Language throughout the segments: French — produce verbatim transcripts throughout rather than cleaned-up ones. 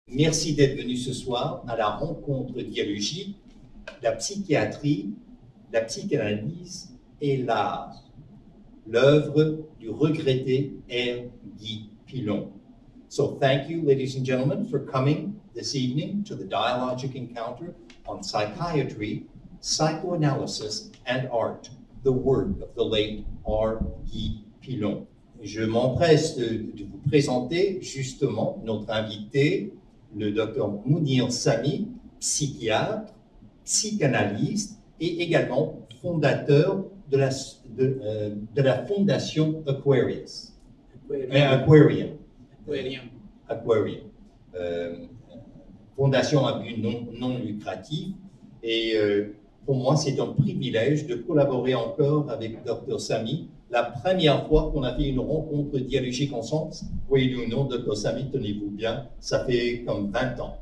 Merci d'être venu ce soir à la rencontre dialogique, la psychiatrie, la psychanalyse et l'art, l'œuvre du regretté R. Guy Pilon. So thank you, ladies and gentlemen, for coming this evening to the dialogic encounter on psychiatry, psychoanalysis, and art, the work of the late R. Guy Pilon. Je m'empresse de, de vous présenter justement notre invité, le docteur Mounir Samy, psychiatre, psychanalyste et également fondateur de la, de, euh, de la fondation Aquarius. Aquarium. Euh, Aquarium. Aquarium. Aquarium. Euh, fondation à but non, non lucratif. Et euh, pour moi, c'est un privilège de collaborer encore avec docteur Samy. La première fois qu'on a fait une rencontre dialogique ensemble, voyez-le ou non, docteur Samy, tenez-vous bien, ça fait comme vingt ans.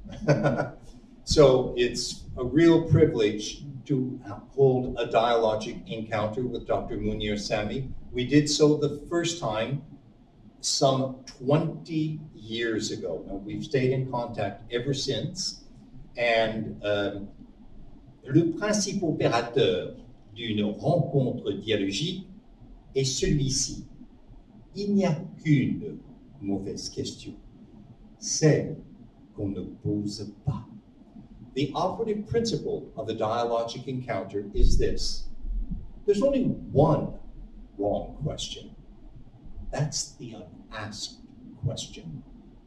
So it's a real privilege to hold a dialogic encounter with Doctor Mounir Samy. We did so the first time some twenty years ago. And we've stayed in contact ever since. And um, le principe opérateur d'une rencontre dialogique est celui-ci. Il n'y a qu'une mauvaise question, celle qu'on ne pose pas. The operative principle of the dialogic encounter is this. There's only one wrong question. That's the unasked question.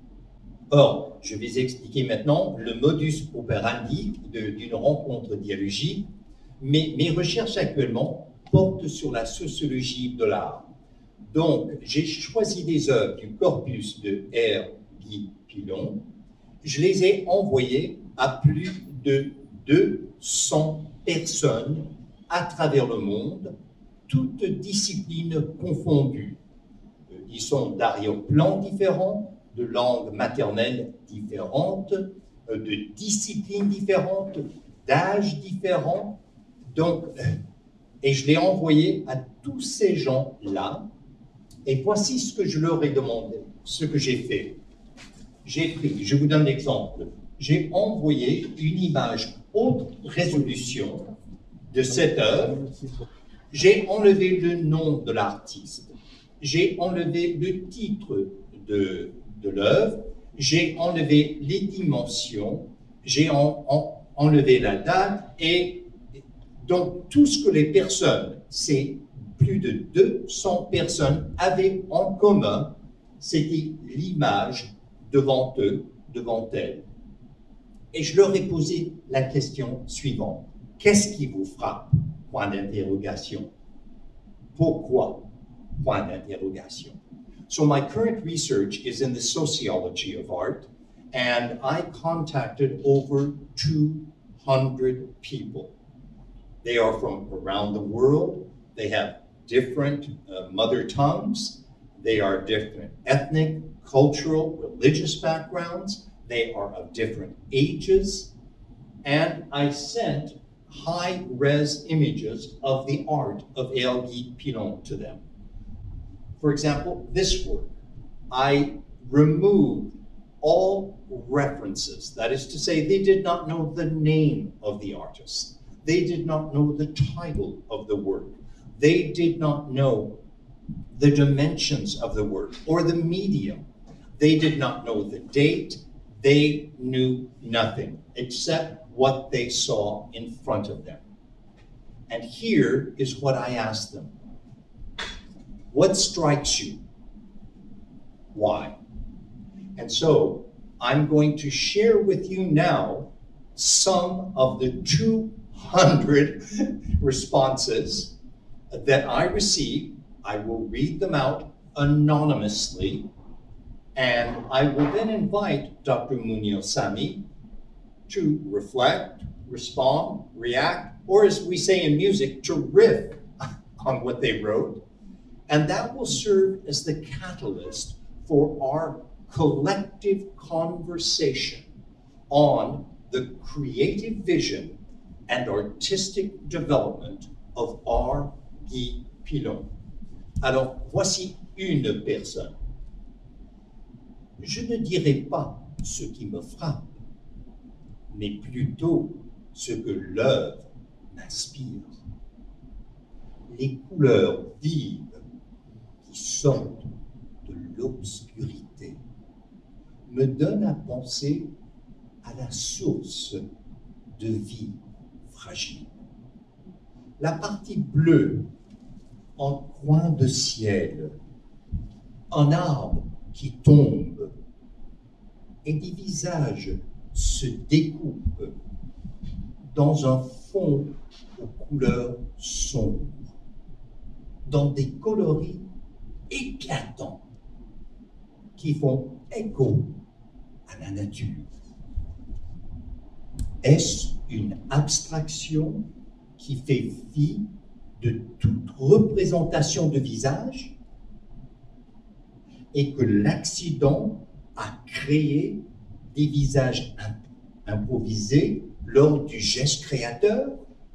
Or, je vais expliquer maintenant le modus operandi d'une rencontre dialogique, mais mes recherches actuellement portent sur la sociologie de l'art. Donc, j'ai choisi des œuvres du corpus de R. Guy Pilon. Je les ai envoyées à plus de deux cents personnes à travers le monde, toutes disciplines confondues. Ils sont d'arrière-plans différents, de langues maternelles différentes, de disciplines différentes, d'âges différents. Donc, et je l'ai envoyé à tous ces gens-là. Et voici ce que je leur ai demandé, ce que j'ai fait. J'ai pris, je vous donne l'exemple, j'ai envoyé une image haute résolution de cette œuvre. J'ai enlevé le nom de l'artiste. J'ai enlevé le titre de, de l'œuvre. J'ai enlevé les dimensions. J'ai en, en, enlevé la date. Et donc, tout ce que les personnes, c'est plus de deux cents personnes, avaient en commun, c'était l'image devant eux, devant elles. Et je leur ai posé la question suivante. Qu'est-ce qui vous frappe? Point d'interrogation. Pourquoi? Point d'interrogation. So my current research is in the sociology of art, and I contacted over two hundred people. They are from around the world. They have different uh, mother tongues. They are different ethnic, cultural, religious backgrounds. They are of different ages. And I sent high-res images of the art of R. Guy Pilon to them. For example, this work, I removed all references. That is to say, they did not know the name of the artist. They did not know the title of the work. They did not know the dimensions of the work or the medium. They did not know the date. They knew nothing except what they saw in front of them. And here is what I asked them. What strikes you? Why? And so I'm going to share with you now some of the two hundred responses that I received. I will read them out anonymously, and I will then invite Doctor Mounir Samy to reflect, respond, react, or as we say in music, to riff on what they wrote. And that will serve as the catalyst for our collective conversation on the creative vision and artistic development of R. Guy Pilon. Alors, voici une personne. Je ne dirais pas ce qui me frappe, mais plutôt ce que l'œuvre m'inspire. Les couleurs vives qui sortent de l'obscurité me donnent à penser à la source de vie fragile. La partie bleue en coin de ciel, un arbre qui tombe, et des visages se découpent dans un fond aux couleurs sombres, dans des coloris éclatants qui font écho à la nature. Est-ce une abstraction qui fait fi de toute représentation de visage et que l'accident a créé des visages imp improvisés lors du geste créateur?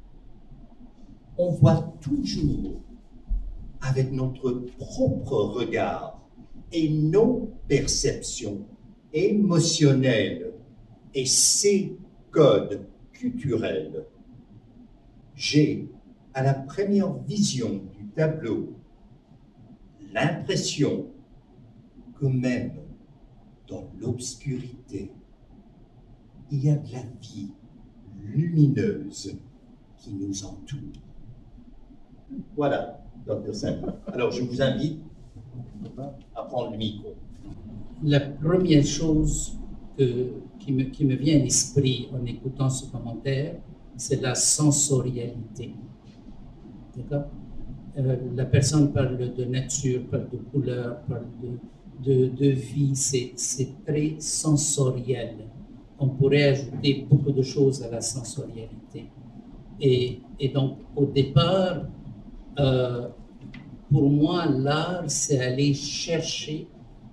On voit toujours avec notre propre regard et nos perceptions émotionnelles et ces codes culturels. J'ai, à la première vision du tableau, l'impression que même dans l'obscurité, il y a de la vie lumineuse qui nous entoure. Voilà, docteur Saint. Alors, je vous invite à prendre le micro. La première chose que, qui, me, qui me vient à l'esprit en écoutant ce commentaire, c'est la sensorialité. D'accord? Euh, la personne parle de nature, parle de couleur, parle de, de, de vie, c'est très sensoriel. On pourrait ajouter beaucoup de choses à la sensorialité. Et, et donc, au départ, euh, pour moi, l'art, c'est aller chercher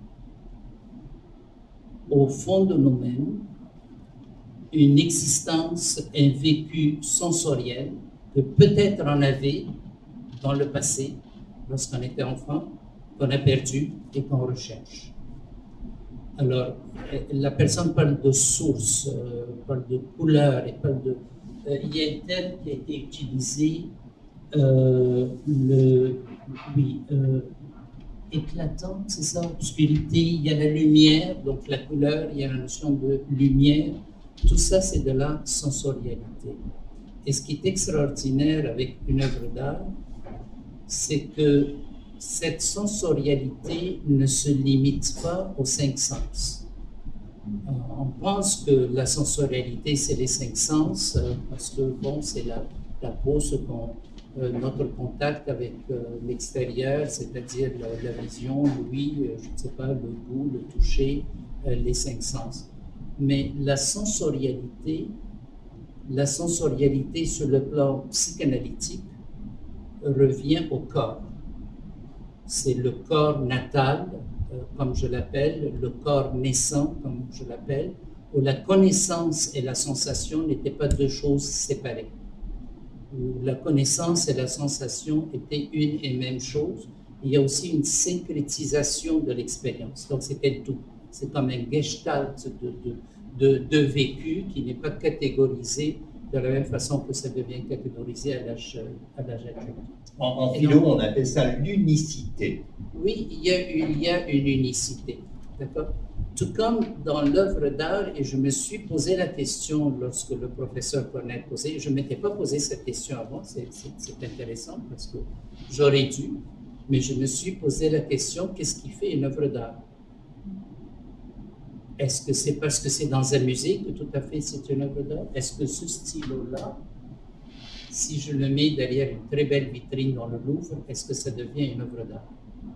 au fond de nous-mêmes une existence, un vécu sensoriel que peut-être on avait dans le passé, lorsqu'on était enfant, qu'on a perdu et qu'on recherche. Alors, la personne parle de source, euh, parle de couleur, et parle de... Euh, il y a un terme qui a été utilisé, euh, le... Oui, euh, éclatant, c'est ça, obscurité, il y a la lumière, donc la couleur, il y a la notion de lumière. Tout ça, c'est de la sensorialité. Et ce qui est extraordinaire avec une œuvre d'art, c'est que cette sensorialité ne se limite pas aux cinq sens. On pense que la sensorialité, c'est les cinq sens, parce que, bon, c'est la, la peau, ce qu'on, euh, notre contact avec euh, l'extérieur, c'est-à-dire la, la vision, l'ouïe, euh, je ne sais pas, le goût, le toucher, euh, les cinq sens. Mais la sensorialité, la sensorialité sur le plan psychanalytique revient au corps. C'est le corps natal, euh, comme je l'appelle, le corps naissant, comme je l'appelle, où la connaissance et la sensation n'étaient pas deux choses séparées. Où la connaissance et la sensation étaient une et même chose. Il y a aussi une syncrétisation de l'expérience. Donc c'était tout. C'est comme un gestalt de, de, de, de vécu qui n'est pas catégorisé de la même façon que ça devient catégorisé à l'âge adulte. En, en philo, on appelle ça l'unicité. Oui, il y a, il y a une unicité, d'accord? Tout comme dans l'œuvre d'art, et je me suis posé la question lorsque le professeur Cornet posait, je ne m'étais pas posé cette question avant, c'est intéressant parce que j'aurais dû, mais je me suis posé la question, qu'est-ce qui fait une œuvre d'art? Est-ce que c'est parce que c'est dans un musée que tout à fait c'est une œuvre d'art? Est-ce que ce stylo-là, si je le mets derrière une très belle vitrine dans le Louvre, est-ce que ça devient une œuvre d'art?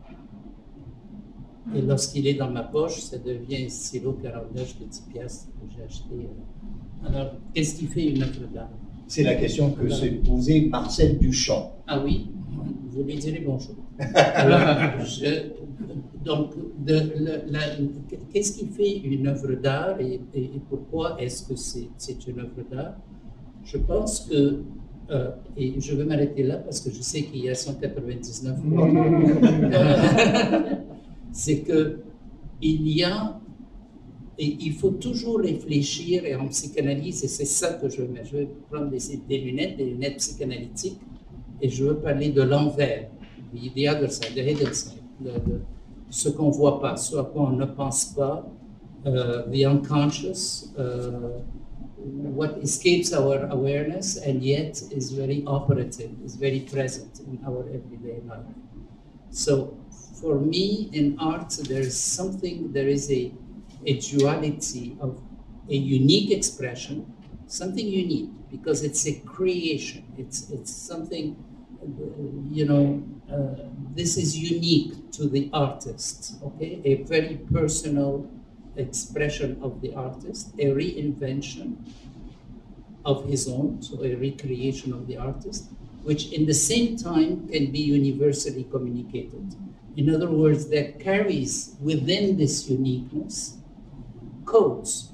Et lorsqu'il est dans ma poche, ça devient un stylo quarante-neuf de dix piastres que j'ai acheté. Alors, qu'est-ce qui fait une œuvre d'art? C'est la question que s'est posée Marcel Duchamp. Ah oui, vous lui direz bonjour. Alors, je, donc, qu'est-ce qui fait une œuvre d'art et, et, et pourquoi est-ce que c'est une œuvre d'art? Je pense que, euh, et je vais m'arrêter là parce que je sais qu'il y a cent quatre-vingt-dix-neuf c'est qu'il y a Et il faut toujours réfléchir, et en psychanalyse, et c'est ça que je veux mettre. Je vais prendre des, des lunettes, des lunettes psychanalytiques, et je veux parler de l'envers, the other side, the hidden side, de, de ce qu'on ne voit pas, ce à quoi on ne pense pas, uh, the unconscious, uh, what escapes our awareness and yet is very operative, is very present in our everyday life. So for me in art, there is something, there is a, a duality of a unique expression, something unique because it's a creation, it's, it's something, you know, uh, this is unique to the artist, okay? A very personal expression of the artist, a reinvention of his own, so a recreation of the artist, which in the same time can be universally communicated. In other words, that carries within this uniqueness codes,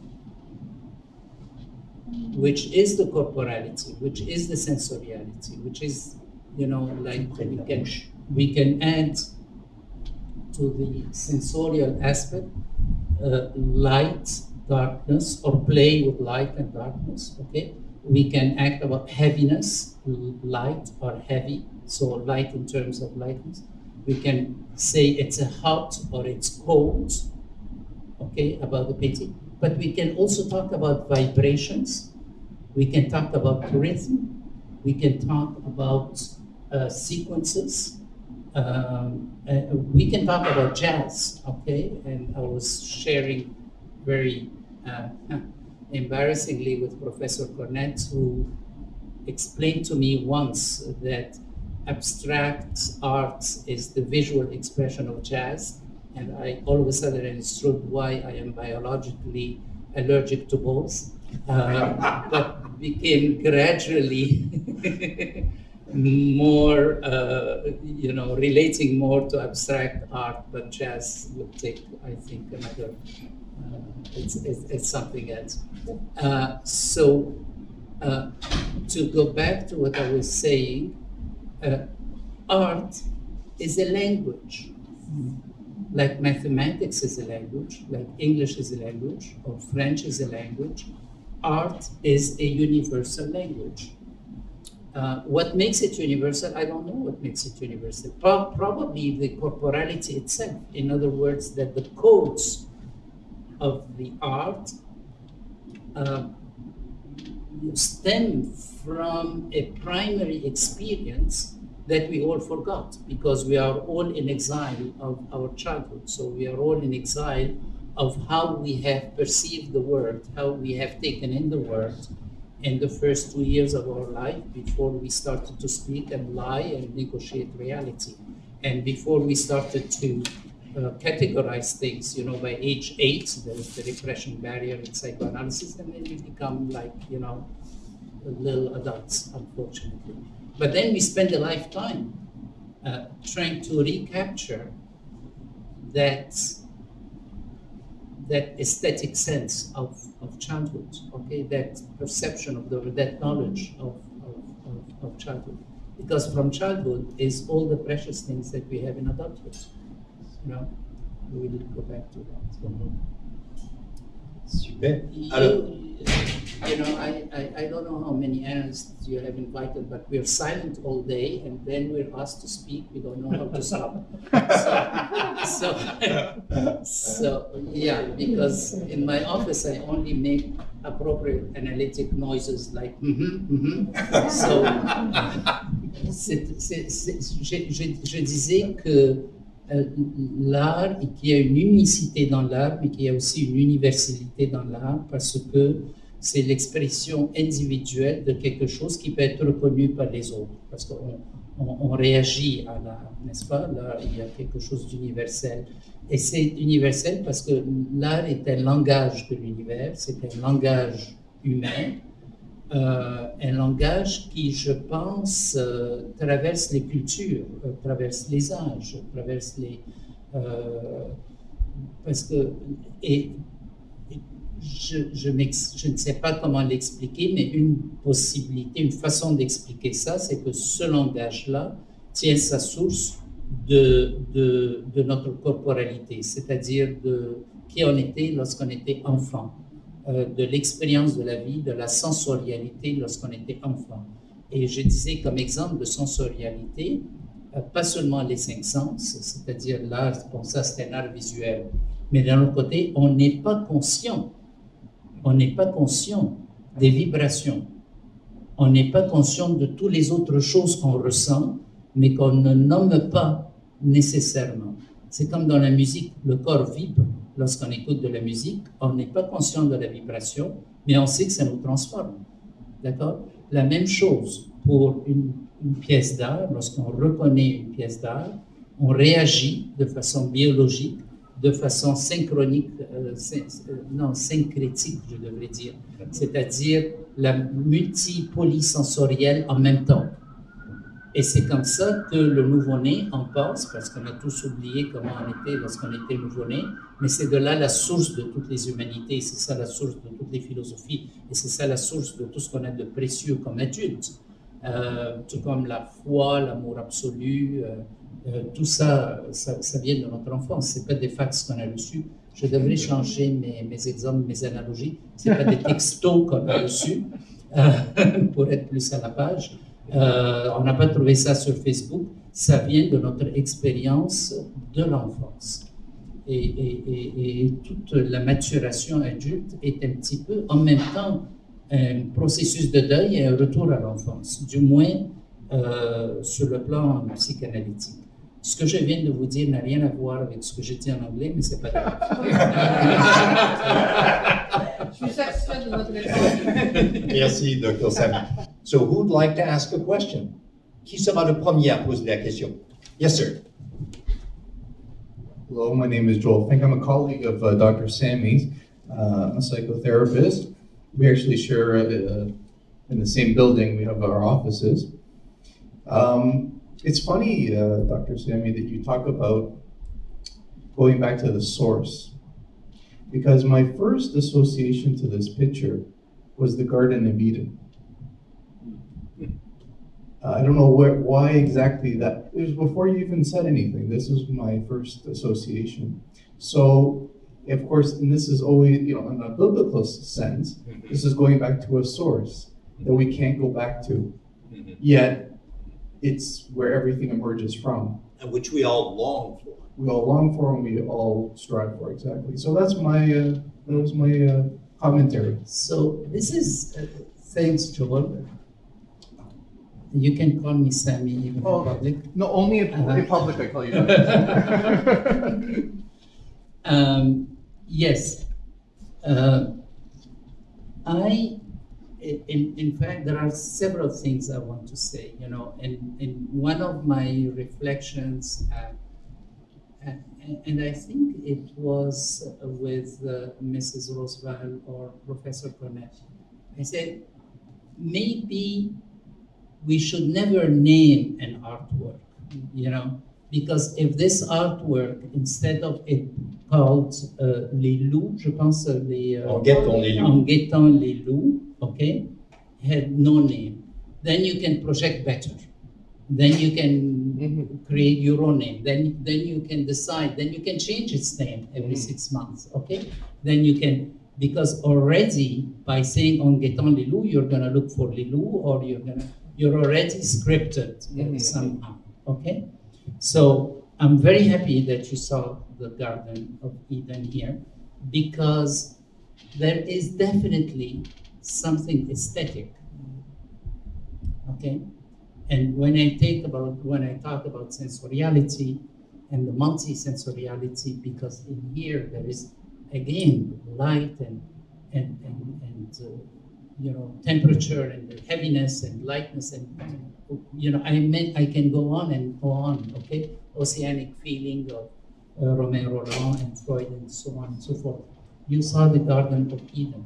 which is the corporality, which is the sensoriality, which is, you know, like we can, we can add to the sensorial aspect uh, light, darkness, or play with light and darkness, okay? We can act about heaviness, light or heavy, so light in terms of lightness. We can say it's a hot or it's cold, okay, about the painting. But we can also talk about vibrations. We can talk about rhythm. We can talk about uh, sequences. Um, uh, we can talk about jazz, okay? And I was sharing very uh, embarrassingly with Professor Cornett, who explained to me once that abstract art is the visual expression of jazz. And I all of a sudden understood why I am biologically allergic to both, uh, but became gradually more, uh, you know, relating more to abstract art, but jazz would take, I think, another, uh, it's, it's, it's something else. Uh, so uh, to go back to what I was saying, uh, art is a language. Like mathematics is a language, like English is a language, or French is a language. Art is a universal language. Uh, what makes it universal? I don't know what makes it universal. Pro probably the corporality itself. In other words, that the codes of the art uh, stem from a primary experience that we all forgot, because we are all in exile of our childhood. So we are all in exile of how we have perceived the world, how we have taken in the world in the first two years of our life before we started to speak and lie and negotiate reality. And before we started to uh, categorize things, you know, by age eight, there's the repression barrier in psychoanalysis, and then we become like, you know, little adults, unfortunately. But then we spend a lifetime uh, trying to recapture that, that aesthetic sense of, of childhood, okay, that perception of the, that knowledge of, of, of, of childhood. Because from childhood is all the precious things that we have in adulthood, you know? We will go back to that. Mm-hmm. Super. You, Alors, you know, I, I, I don't know how many analysts you have invited, but we're silent all day, and then we're asked to speak. We don't know how to stop. So, so, so, yeah, because in my office, I only make appropriate analytic noises like mm-hmm, mm-hmm. So, c'est, c'est, c'est, je, je, je disais que Euh, l'art, et qu'il y a une unicité dans l'art, mais qu'il y a aussi une universalité dans l'art, parce que c'est l'expression individuelle de quelque chose qui peut être reconnu par les autres. Parce qu'on on, on réagit à l'art, n'est-ce pas? Là, il y a quelque chose d'universel. Et c'est universel parce que l'art est un langage de l'univers, c'est un langage humain, Euh, un langage qui, je pense, euh, traverse les cultures, euh, traverse les âges, traverse les... Euh, parce que... Et, et je, je, je ne sais pas comment l'expliquer, mais une possibilité, une façon d'expliquer ça, c'est que ce langage-là tient sa source de, de, de notre corporalité, c'est-à-dire de, qui on était lorsqu'on était enfant, euh, de l'expérience de la vie, de la sensorialité lorsqu'on était enfant. Et je disais comme exemple de sensorialité, euh, pas seulement les cinq sens, c'est-à-dire l'art, bon ça c'est un art visuel, mais d'un autre côté, on n'est pas conscient, on n'est pas conscient des vibrations, on n'est pas conscient de toutes les autres choses qu'on ressent, mais qu'on ne nomme pas nécessairement. C'est comme dans la musique, le corps vibre lorsqu'on écoute de la musique, on n'est pas conscient de la vibration, mais on sait que ça nous transforme. D'accord? La même chose pour une, une pièce d'art, lorsqu'on reconnaît une pièce d'art, on réagit de façon biologique, de façon synchronique, euh, syn, euh, non, syncrétique, je devrais dire, c'est-à-dire la multipolysensorielle en même temps. Et c'est comme ça que le nouveau-né en passe, parce qu'on a tous oublié comment on était lorsqu'on était nouveau-né, mais c'est de là la source de toutes les humanités, c'est ça la source de toutes les philosophies, et c'est ça la source de tout ce qu'on a de précieux comme adulte. Euh, tout comme la foi, l'amour absolu, euh, euh, tout ça, ça, ça vient de notre enfance, c'est pas des fax qu'on a reçus. Je devrais changer mes, mes exemples, mes analogies, c'est pas des textos qu'on a reçus, euh, pour être plus à la page. Euh, on n'a pas trouvé ça sur Facebook, ça vient de notre expérience de l'enfance. Et, et, et, et toute la maturation adulte est un petit peu en même temps un processus de deuil et un retour à l'enfance, du moins euh, sur le plan psychanalytique. Ce que je viens de vous dire n'a rien à voir avec ce que j'ai dit en anglais, mais c'est pas grave. Je suis satisfait de votre réponse. Merci, docteur Samy. So who would like to ask a question? Qui sera le premier à poser la question? Yes, sir. Hello, my name is Joel Fink. I'm a colleague of uh, Doctor Sammy's. Uh, I'm a psychotherapist. We actually share uh, in the same building. We have our offices. Um, it's funny, uh, Doctor Sammy, that you talk about going back to the source, because my first association to this picture was the Garden of Eden. Uh, I don't know where, why exactly that. It was before you even said anything. This is my first association. So, of course, and this is always, you know, in a biblical sense, this is going back to a source that we can't go back to. Yet, it's where everything emerges from. And which we all long for. We all long for and we all strive for, exactly. So that's my, uh, that was my uh, commentary. So this is, uh, thanks, Joel. You can call me Sammy even Oh, in public. No, only in, Uh-huh. in public I call you that. Um, yes. Uh, I, in, in fact, there are several things I want to say, you know, and, and one of my reflections, uh, and, and I think it was with uh, Missus Roosevelt or Professor Cornett. I said, maybe we should never name an artwork, you know, because if this artwork, instead of it called uh, Les Loups, je pense uh, les... Uh, En guettant les loups. En guettant les loups, okay, had no name. Then you can project better. Then you can mm-hmm. create your own name. Then, then you can decide. Then you can change its name every mm-hmm. six months, okay? Then you can, because already by saying En guettant les loups, you're gonna look for les loups, or you're gonna, you're already scripted mm-hmm. somehow, okay? So I'm very happy that you saw the Garden of Eden here, because there is definitely something aesthetic, okay? And when I take about, when I talk about sensoriality and the multi-sensoriality, because in here there is, again, light and, and, and, and uh, you know, temperature and heaviness and lightness and, you know, I meant I can go on and go on, okay? Oceanic feeling of uh, Romain Rolland and Freud and so on and so forth. You saw the Garden of Eden.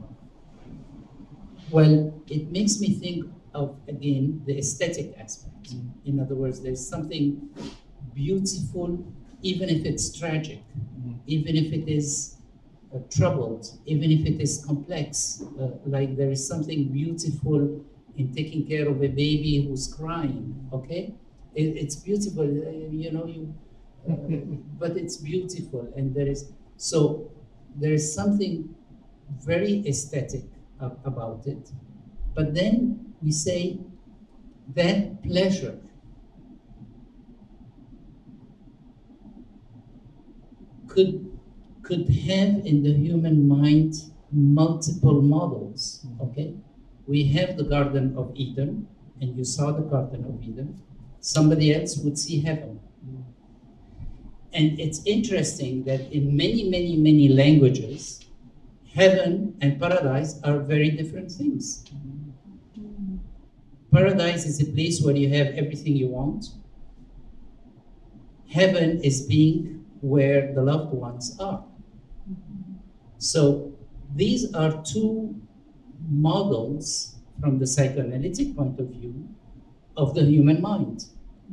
Well, it makes me think of, again, the aesthetic aspect. Mm. In other words, there's something beautiful, even if it's tragic, mm. even if it is uh, troubled, even if it is complex. Uh, like there is something beautiful in taking care of a baby who's crying, okay? It, it's beautiful, uh, you know, you, uh, but it's beautiful. And there is, so there is something very aesthetic a- about it. But then we say that pleasure could could have in the human mind multiple models. Okay, we have the Garden of Eden, and you saw the Garden of Eden. Somebody else would see heaven. And it's interesting that in many, many, many languages, heaven and paradise are very different things. Paradise is a place where you have everything you want. Heaven is being where the loved ones are. So these are two models from the psychoanalytic point of view of the human mind.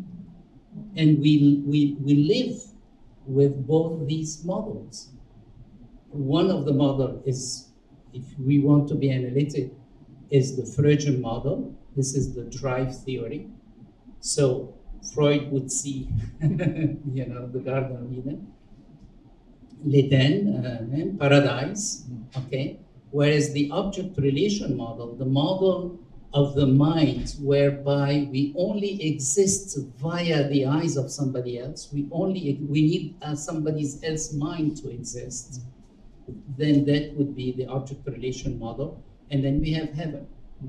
And we, we, we live with both these models. One of the model is, if we want to be analytic, is the Freudian model. This is the drive theory. So Freud would see, you know, the Garden of Eden, l'Eden, uh, and paradise, okay? Whereas the object relation model, the model of the mind whereby we only exist via the eyes of somebody else, we only, we need uh, somebody else's mind to exist, then that would be the object relation model. And then we have heaven,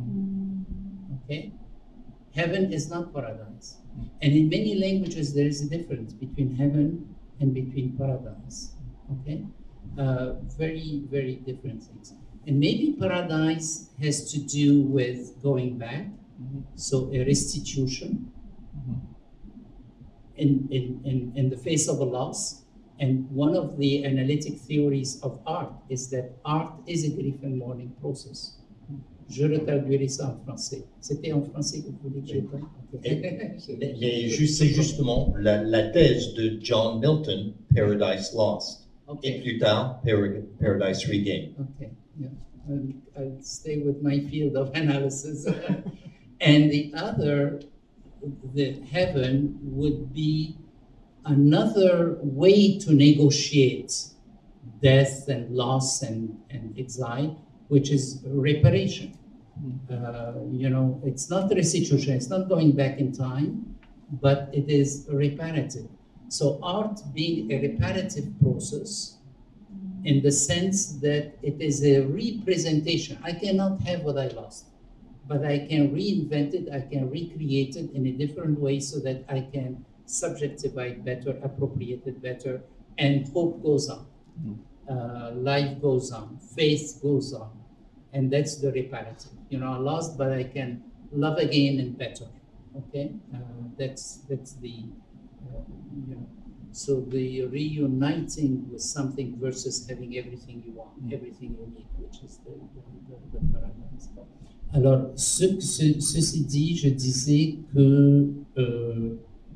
okay? Heaven is not paradise. And in many languages, there is a difference between heaven and between paradise, okay? Uh, very, very different things. And maybe paradise has to do with going back, mm-hmm. so a restitution mm-hmm. in, in, in, in the face of a loss. And one of the analytic theories of art is that art is a grief and mourning process. Je retraduirai ça en français. C'était en français que vous voulez que je parle? Mais juste, c'est justement la, la thèse de John Milton, Paradise Lost. Okay. Et plus tard, Paradise Regained. Okay. Yeah, I'll, I'll stay with my field of analysis. And the other, the heaven would be another way to negotiate death and loss and, and exile, which is reparation. Uh, you know, it's not restitution, it's not going back in time, but it is reparative. So art being a reparative process, in the sense that it is a representation. I cannot have what I lost, but I can reinvent it, I can recreate it in a different way so that I can subjectivate better, appropriate it better, and hope goes on. Mm. Uh, life goes on, faith goes on, and that's the reparative. You know, I lost, but I can love again and better, okay? Uh, that's, that's the, uh, you know, so the reuniting with something versus having everything you want, mm. everything you need, which is the, the, the, the paradise. Alors, ce, ce, ceci dit, je disais que euh,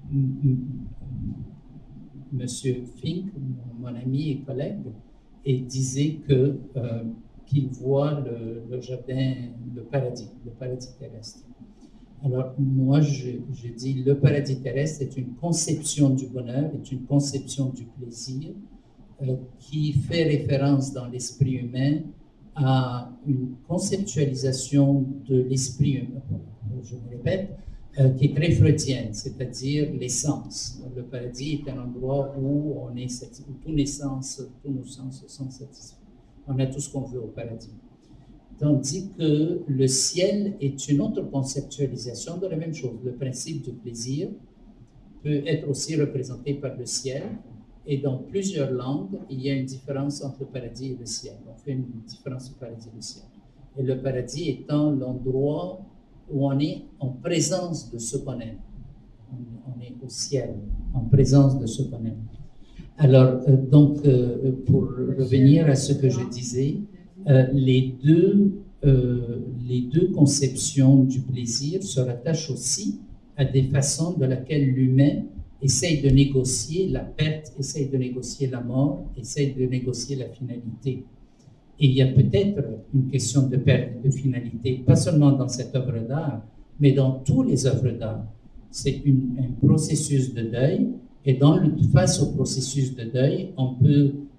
Monsieur Fink, mon ami et collègue, et disait que euh, qu'il voit le, le jardin, le paradis, le paradis terrestre. Alors, moi, je, je dis le paradis terrestre est une conception du bonheur, est une conception du plaisir euh, qui fait référence dans l'esprit humain à une conceptualisation de l'esprit humain, je me répète, euh, qui est très freudienne, c'est-à-dire l'essence. Le paradis est un endroit où, on est, où tous, les sens, tous nos sens sont satisfaits. On a tout ce qu'on veut au paradis. Tandis que le ciel est une autre conceptualisation de la même chose. Le principe du plaisir peut être aussi représenté par le ciel, et dans plusieurs langues, il y a une différence entre le paradis et le ciel. On fait une différence entre le paradis et le ciel. Et le paradis étant l'endroit où on est en présence de ce qu'on aime. On est au ciel, en présence de ce qu'on aime. Alors, euh, donc, euh, pour revenir à ce que je disais, Euh, les, deux, euh, les deux conceptions du plaisir se rattachent aussi à des façons de laquelle l'humain essaye de négocier la perte, essaye de négocier la mort, essaye de négocier la finalité. Et il y a peut-être une question de perte et de finalité, pas seulement dans cette œuvre d'art, mais dans toutes les œuvres d'art. C'est un processus de deuil, et dans le, face au processus de deuil, on peut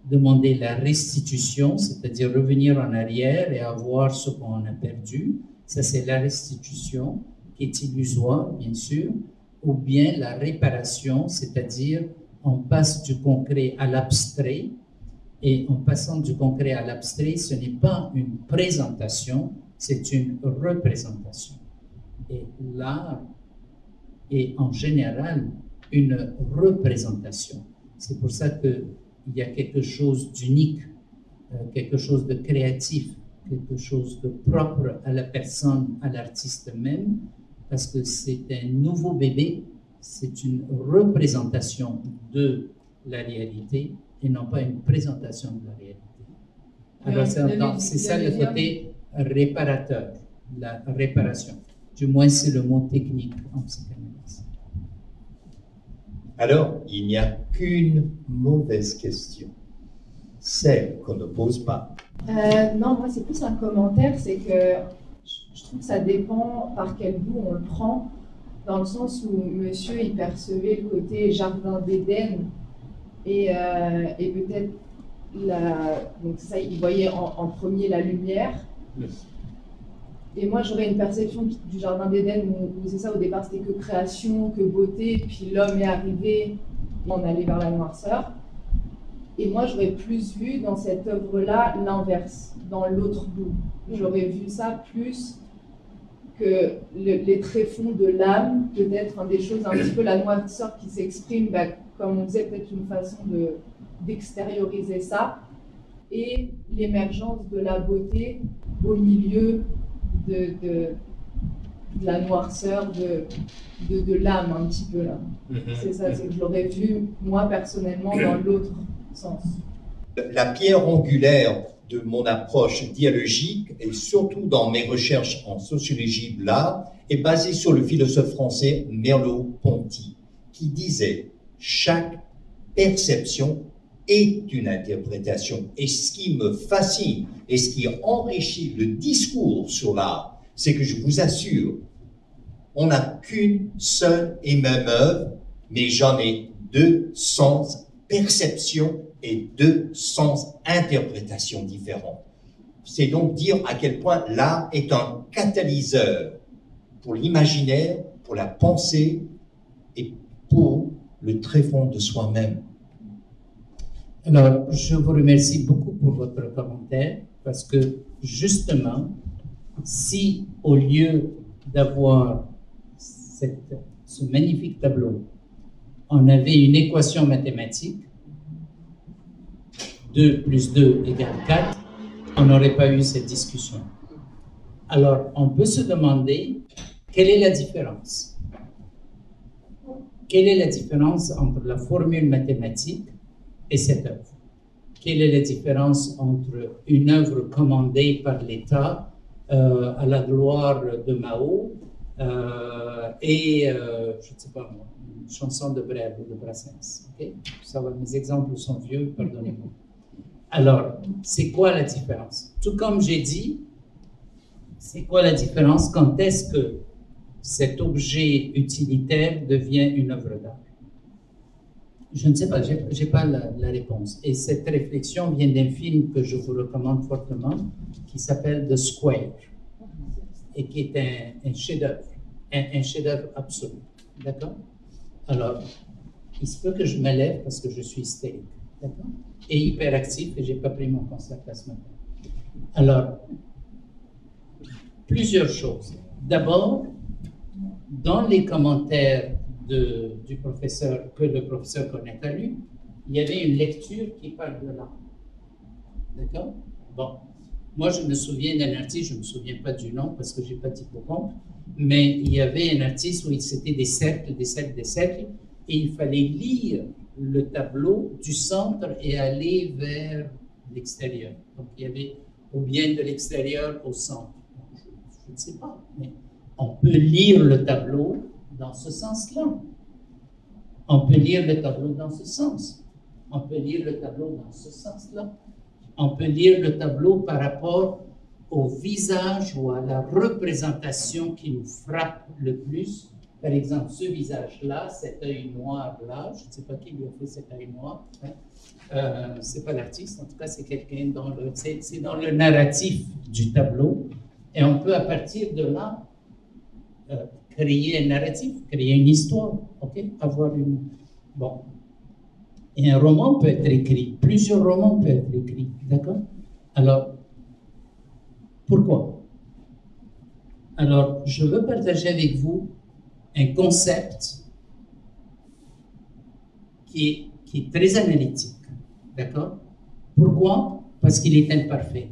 demander la restitution, c'est-à-dire revenir en arrière et avoir ce qu'on a perdu. Ça, c'est la restitution, qui est illusoire, bien sûr, ou bien la réparation, c'est-à-dire on passe du concret à l'abstrait, et en passant du concret à l'abstrait, ce n'est pas une présentation, c'est une représentation. Et l'art est en général une représentation. C'est pour ça qu'il y a quelque chose d'unique, euh, quelque chose de créatif, quelque chose de propre à la personne, à l'artiste même, parce que c'est un nouveau bébé, c'est une représentation de la réalité et non pas une présentation de la réalité. Alors c'est, dans, c'est ça le côté réparateur, la réparation. Du moins c'est le mot technique en psychanalyse. Alors, il n'y a qu'une mauvaise question, celle qu'on ne pose pas. Euh, non, moi c'est plus un commentaire, c'est que je trouve que ça dépend par quel bout on le prend, dans le sens où monsieur il percevait le côté jardin d'Éden et, euh, et peut-être la, donc ça, il voyait en, en premier la lumière. Yes. Et moi j'aurais une perception du jardin d'Éden où, où c'est ça, au départ c'était que création, que beauté, puis l'homme est arrivé et on allait vers la noirceur. Et moi, j'aurais plus vu dans cette œuvre-là l'inverse, dans l'autre bout. J'aurais vu ça plus que le, les tréfonds de l'âme, peut-être, hein, des choses un petit peu, la noirceur qui s'exprime, bah, comme on disait, peut-être une façon de, d'extérioriser ça, et l'émergence de la beauté au milieu de, de, de la noirceur, de, de, de l'âme, un petit peu là. Mm-hmm. C'est ça, c'est que je l'aurais vu, moi, personnellement, dans l'autre sens. La pierre angulaire de mon approche dialogique, et surtout dans mes recherches en sociologie de l'art, est basée sur le philosophe français Merleau-Ponty, qui disait « Chaque perception est une interprétation ». Et ce qui me fascine et ce qui enrichit le discours sur l'art, c'est que je vous assure, on n'a qu'une seule et même œuvre, mais j'en ai deux sens perception et deux sens interprétation différents. C'est donc dire à quel point l'art est un catalyseur pour l'imaginaire, pour la pensée et pour le tréfonds de soi-même. Alors, je vous remercie beaucoup pour votre commentaire parce que justement, si au lieu d'avoir cette, ce magnifique tableau, on avait une équation mathématique, deux plus deux égale quatre, on n'aurait pas eu cette discussion. Alors, on peut se demander, quelle est la différence? Quelle est la différence entre la formule mathématique et cette œuvre? Quelle est la différence entre une œuvre commandée par l'État euh, à la gloire de Mao euh, et, euh, je ne sais pas moi, une chanson de Brel ou de Brassens. Okay? Ça va, mes exemples sont vieux, pardonnez-moi. Alors, c'est quoi la différence? Tout comme j'ai dit, c'est quoi la différence? Quand est-ce que cet objet utilitaire devient une œuvre d'art? Je ne sais pas, je n'ai pas la, la réponse. Et cette réflexion vient d'un film que je vous recommande fortement, qui s'appelle The Square, et qui est un, un chef-d'œuvre, un, un chef-d'œuvre absolu. D'accord? Alors, il se peut que je me lève parce que je suis hystérique. D'accord? Et hyperactif, et je n'ai pas pris mon concerta ce matin. Alors, plusieurs choses. D'abord, dans les commentaires de, du professeur, que le professeur Cornette a lu, il y avait une lecture qui parle de l'art. D'accord? Bon. Moi, je me souviens d'un artiste, je ne me souviens pas du nom parce que je n'ai pas d'hippocampe, mais il y avait un artiste où c'était des cercles, des cercles, des cercles, et il fallait lire le tableau du centre et aller vers l'extérieur. Donc, il y avait ou bien de l'extérieur au centre. Je, je ne sais pas, mais on peut lire le tableau dans ce sens-là. On peut lire le tableau dans ce sens. On peut lire le tableau dans ce sens-là. On peut lire le tableau par rapport au visage ou à la représentation qui nous frappe le plus Par exemple, ce visage-là, cet œil noir-là, je ne sais pas qui lui a fait cet œil noir, hein. euh, ce n'est pas l'artiste, en tout cas, c'est quelqu'un dans le, c'est, c'est dans le narratif du tableau. Et on peut, à partir de là, euh, créer un narratif, créer une histoire, ok? Avoir une... Bon. Et un roman peut être écrit, plusieurs romans peuvent être écrits, d'accord? Alors, pourquoi? Alors, je veux partager avec vous un concept qui est, qui est très analytique, d'accord? Pourquoi? Parce qu'il est imparfait.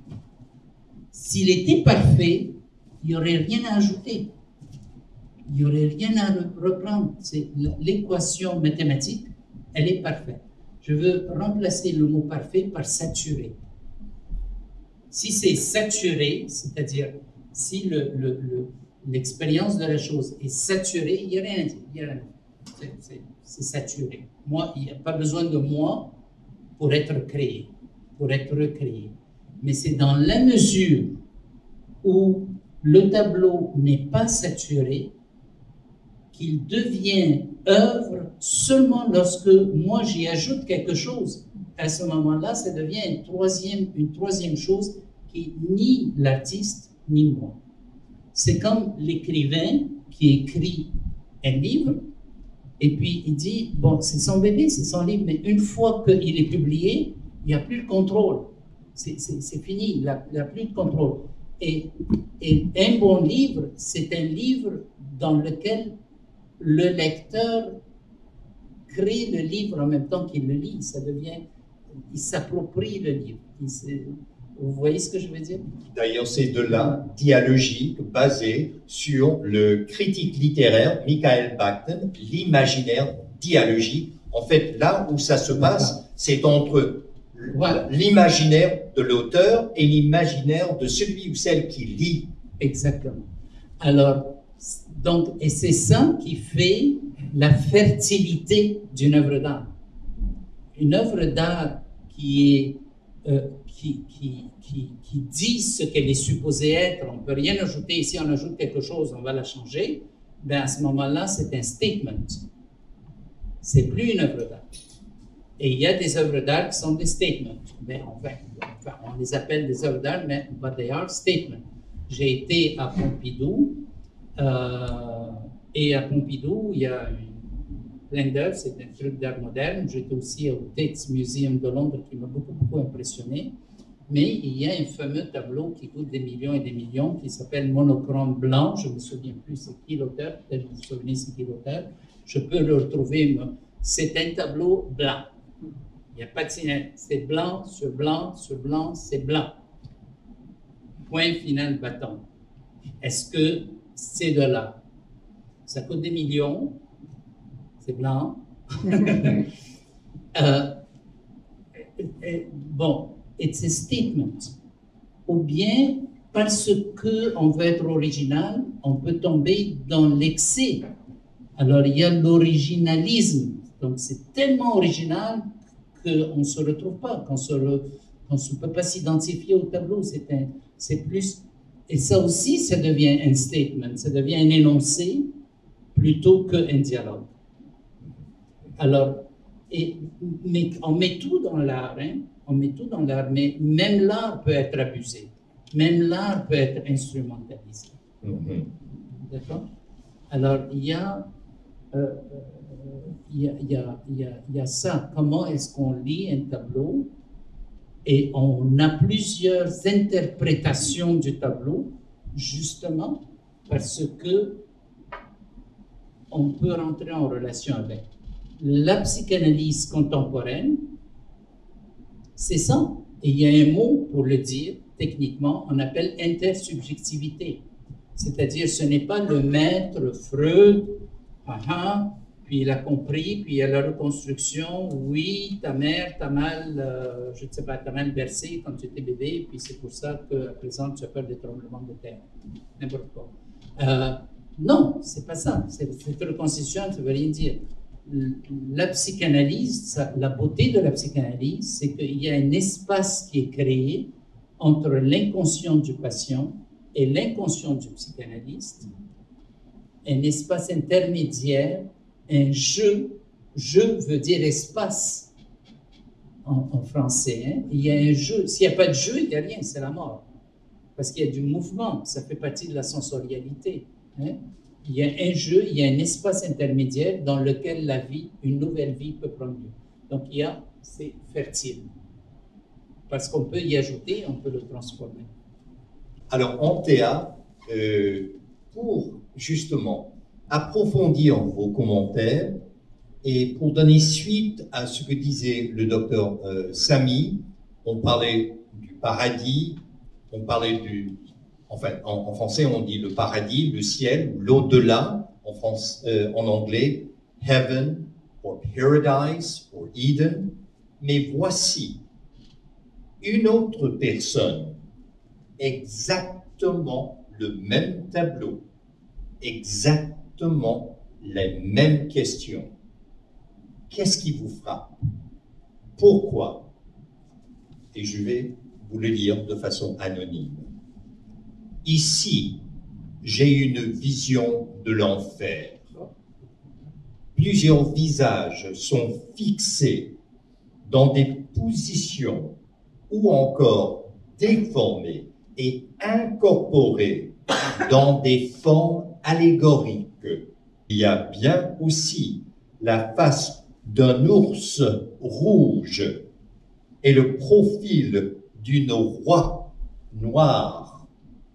S'il était parfait, il n'y aurait rien à ajouter. Il n'y aurait rien à reprendre. C'est l'équation mathématique, elle est parfaite. Je veux remplacer le mot parfait par saturé. Si c'est saturé, c'est-à-dire si le, le, le, l'expérience de la chose est saturée, il n'y a rien à dire. Il y a rien. C'est, c'est, c'est saturé. Moi, il n'y a pas besoin de moi pour être créé, pour être recréé. Mais c'est dans la mesure où le tableau n'est pas saturé qu'il devient œuvre seulement lorsque moi j'y ajoute quelque chose. À ce moment-là, ça devient une troisième, une troisième chose qui est ni l'artiste ni moi. C'est comme l'écrivain qui écrit un livre et puis il dit, bon, c'est son bébé, c'est son livre, mais une fois qu'il est publié, il n'y a plus de contrôle. C'est, c'est, c'est fini, il n'y a, a plus de contrôle. Et, et un bon livre, c'est un livre dans lequel le lecteur crée le livre en même temps qu'il le lit. Ça devient, il s'approprie le livre. Il se, vous voyez ce que je veux dire? D'ailleurs, c'est de la dialogique basée sur le critique littéraire Michael Bachten, l'imaginaire dialogique. En fait, là où ça se passe, c'est entre voilà. l'imaginaire de l'auteur et l'imaginaire de celui ou celle qui lit. Exactement. Alors, donc, et c'est ça qui fait la fertilité d'une œuvre d'art. Une œuvre d'art qui est euh, qui, qui, qui, qui dit ce qu'elle est supposée être, on ne peut rien ajouter. Si on ajoute quelque chose, on va la changer. Ben à ce moment-là, c'est un statement. C'est plus une œuvre d'art. Et il y a des œuvres d'art qui sont des statements. Ben, enfin, enfin, on les appelle des œuvres d'art, mais but they are statements. J'ai été à Pompidou, euh, et à Pompidou, il y a une, plein d'œuvres, c'est un truc d'art moderne. J'étais aussi au Tate Museum de Londres qui m'a beaucoup, beaucoup impressionné. Mais il y a un fameux tableau qui coûte des millions et des millions qui s'appelle Monochrome blanc. Je ne me souviens plus c'est qui l'auteur, peut-être vous vous souvenez c'est qui l'auteur. Je peux le retrouver. C'est un tableau blanc. Il n'y a pas de signe. C'est blanc sur blanc sur blanc, c'est blanc. Point final bâton. Est-ce que c'est de l'art? Ça coûte des millions. C'est blanc. euh, bon, it's a statement. Ou bien, parce qu'on veut être original, on peut tomber dans l'excès. Alors, il y a l'originalisme. Donc, c'est tellement original qu'on ne se retrouve pas, qu'on ne peut pas s'identifier au tableau. C'est, un, c'est plus... Et ça aussi, ça devient un statement, ça devient un énoncé plutôt qu'un dialogue. Alors, et, mais on met tout dans l'art, hein? On met tout dans l'art, mais même l'art peut être abusé. Même l'art peut être instrumentalisé. Mm-hmm. D'accord? Alors, il y a... Euh, Il y, a, il, y a, il, y a, il y a ça, comment est-ce qu'on lit un tableau et on a plusieurs interprétations du tableau, justement parce que on peut rentrer en relation avec. La psychanalyse contemporaine, c'est ça. Et il y a un mot pour le dire, techniquement, on appelle intersubjectivité. C'est-à-dire, ce n'est pas le maître Freud, ah, ah, puis il a compris, puis il y a la reconstruction, oui, ta mère t'a mal, euh, je ne sais pas, t'a mal bercé quand tu étais bébé, puis c'est pour ça qu'à présent tu as peur des tremblements de terre, n'importe quoi. Euh, non, c'est pas ça, cette reconstitution, ça ne veut rien dire. La psychanalyse, ça, la beauté de la psychanalyse, c'est qu'il y a un espace qui est créé entre l'inconscient du patient et l'inconscient du psychanalyste, un espace intermédiaire, un jeu. Jeu veut dire espace en, en français. Hein. Il y a un jeu. S'il n'y a pas de jeu, il n'y a rien, c'est la mort. Parce qu'il y a du mouvement, ça fait partie de la sensorialité. Hein. Il y a un jeu, il y a un espace intermédiaire dans lequel la vie, une nouvelle vie peut prendre lieu. Donc il y a, c'est fertile. Parce qu'on peut y ajouter, on peut le transformer. Alors en théâtre, euh, pour justement approfondir vos commentaires et pour donner suite à ce que disait le docteur euh, Samy, on parlait du paradis, on parlait du... Enfin, en, en français, on dit le paradis, le ciel, l'au-delà, en, France, euh, en anglais, heaven, or paradise, or Eden. Mais voici une autre personne, exactement le même tableau, exactement les mêmes questions. Qu'est-ce qui vous frappe? Pourquoi? Et je vais vous le dire de façon anonyme. Ici, j'ai une vision de l'enfer. Plusieurs visages sont fixés dans des positions ou encore déformés et incorporés dans des formes allégoriques. Il y a bien aussi la face d'un ours rouge et le profil d'une roi noire.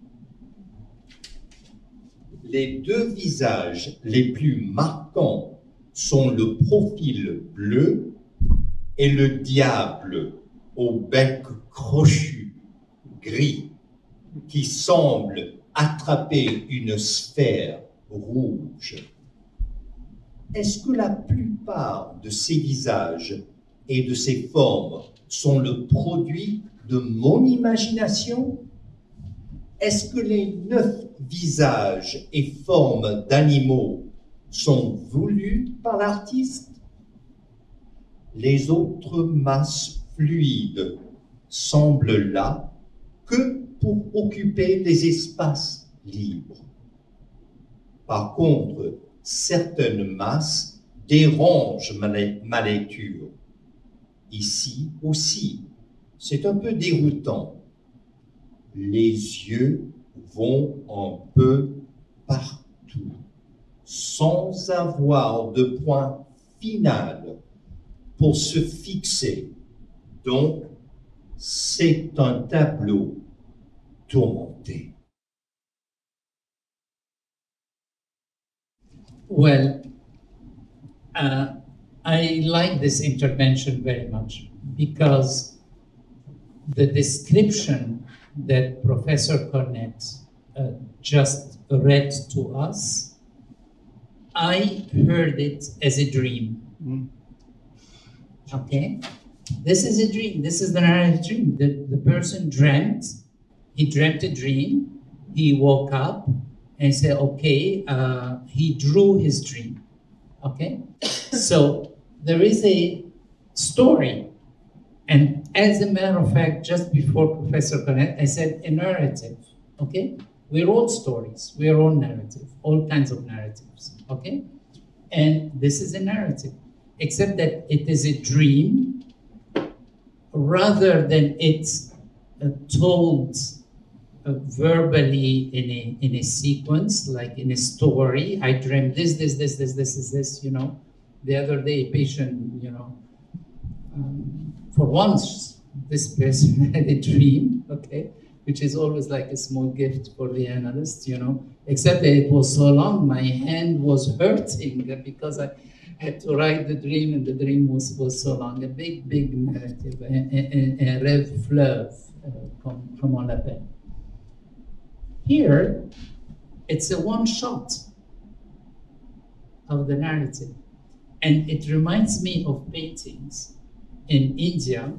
Les deux visages les plus marquants sont le profil bleu et le diable au bec crochu, gris, qui semble attraper une sphère rouge. Est-ce que la plupart de ces visages et de ces formes sont le produit de mon imagination? Est-ce que les neuf visages et formes d'animaux sont voulus par l'artiste? Les autres masses fluides semblent là que pour occuper les espaces libres. Par contre, certaines masses dérangent ma, ma lecture. Ici aussi, c'est un peu déroutant. Les yeux vont un peu partout, sans avoir de point final pour se fixer. Donc, c'est un tableau tourmenté. Well, uh, I like this intervention very much because the description that Professor Cornett uh, just read to us, I heard it as a dream. Mm. Okay? This is a dream. This is the narrative dream. The, the person dreamt, he dreamt a dream, he woke up and said, okay, uh, he drew his dream. Okay? So there is a story. And as a matter of fact, just before Professor Cornett, I said a narrative. Okay? We're all stories. We're all narrative. All kinds of narratives. Okay? And this is a narrative. Except that it is a dream rather than it's uh, told uh, verbally in a, in a sequence, like in a story. I dreamt this, this, this, this, this, is this, you know. The other day, a patient, you know, um, for once, this person had a dream, okay, which is always like a small gift for the analyst, you know, except that it was so long, my hand was hurting because I had to write the dream, and the dream was, was so long. A big, big narrative, un, un, un rêve fleuve, uh, comme, comme on l'appelle. Here, it's a one shot of the narrative. And it reminds me of paintings in India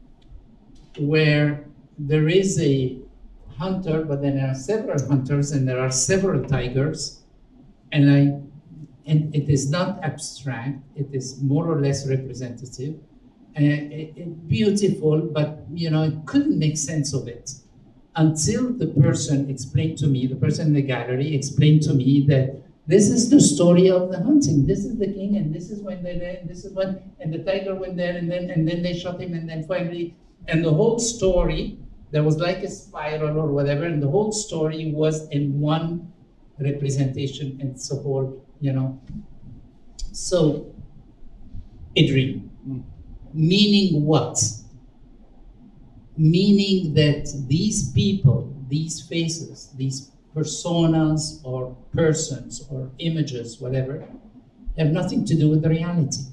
where there is a hunter, but then there are several hunters and there are several tigers. And I And it is not abstract, it is more or less representative, uh, it, it, beautiful, but you know, it couldn't make sense of it until the person explained to me, the person in the gallery explained to me that This is the story of the hunting. This is the king, and this is when they and this is when and the tiger went there, and then and then they shot him, and then finally, and the whole story, there was like a spiral or whatever, and the whole story was in one representation and support, you know. So, a dream. Meaning what? Meaning that these people, these faces, these personas or persons or images, whatever, have nothing to do with the reality.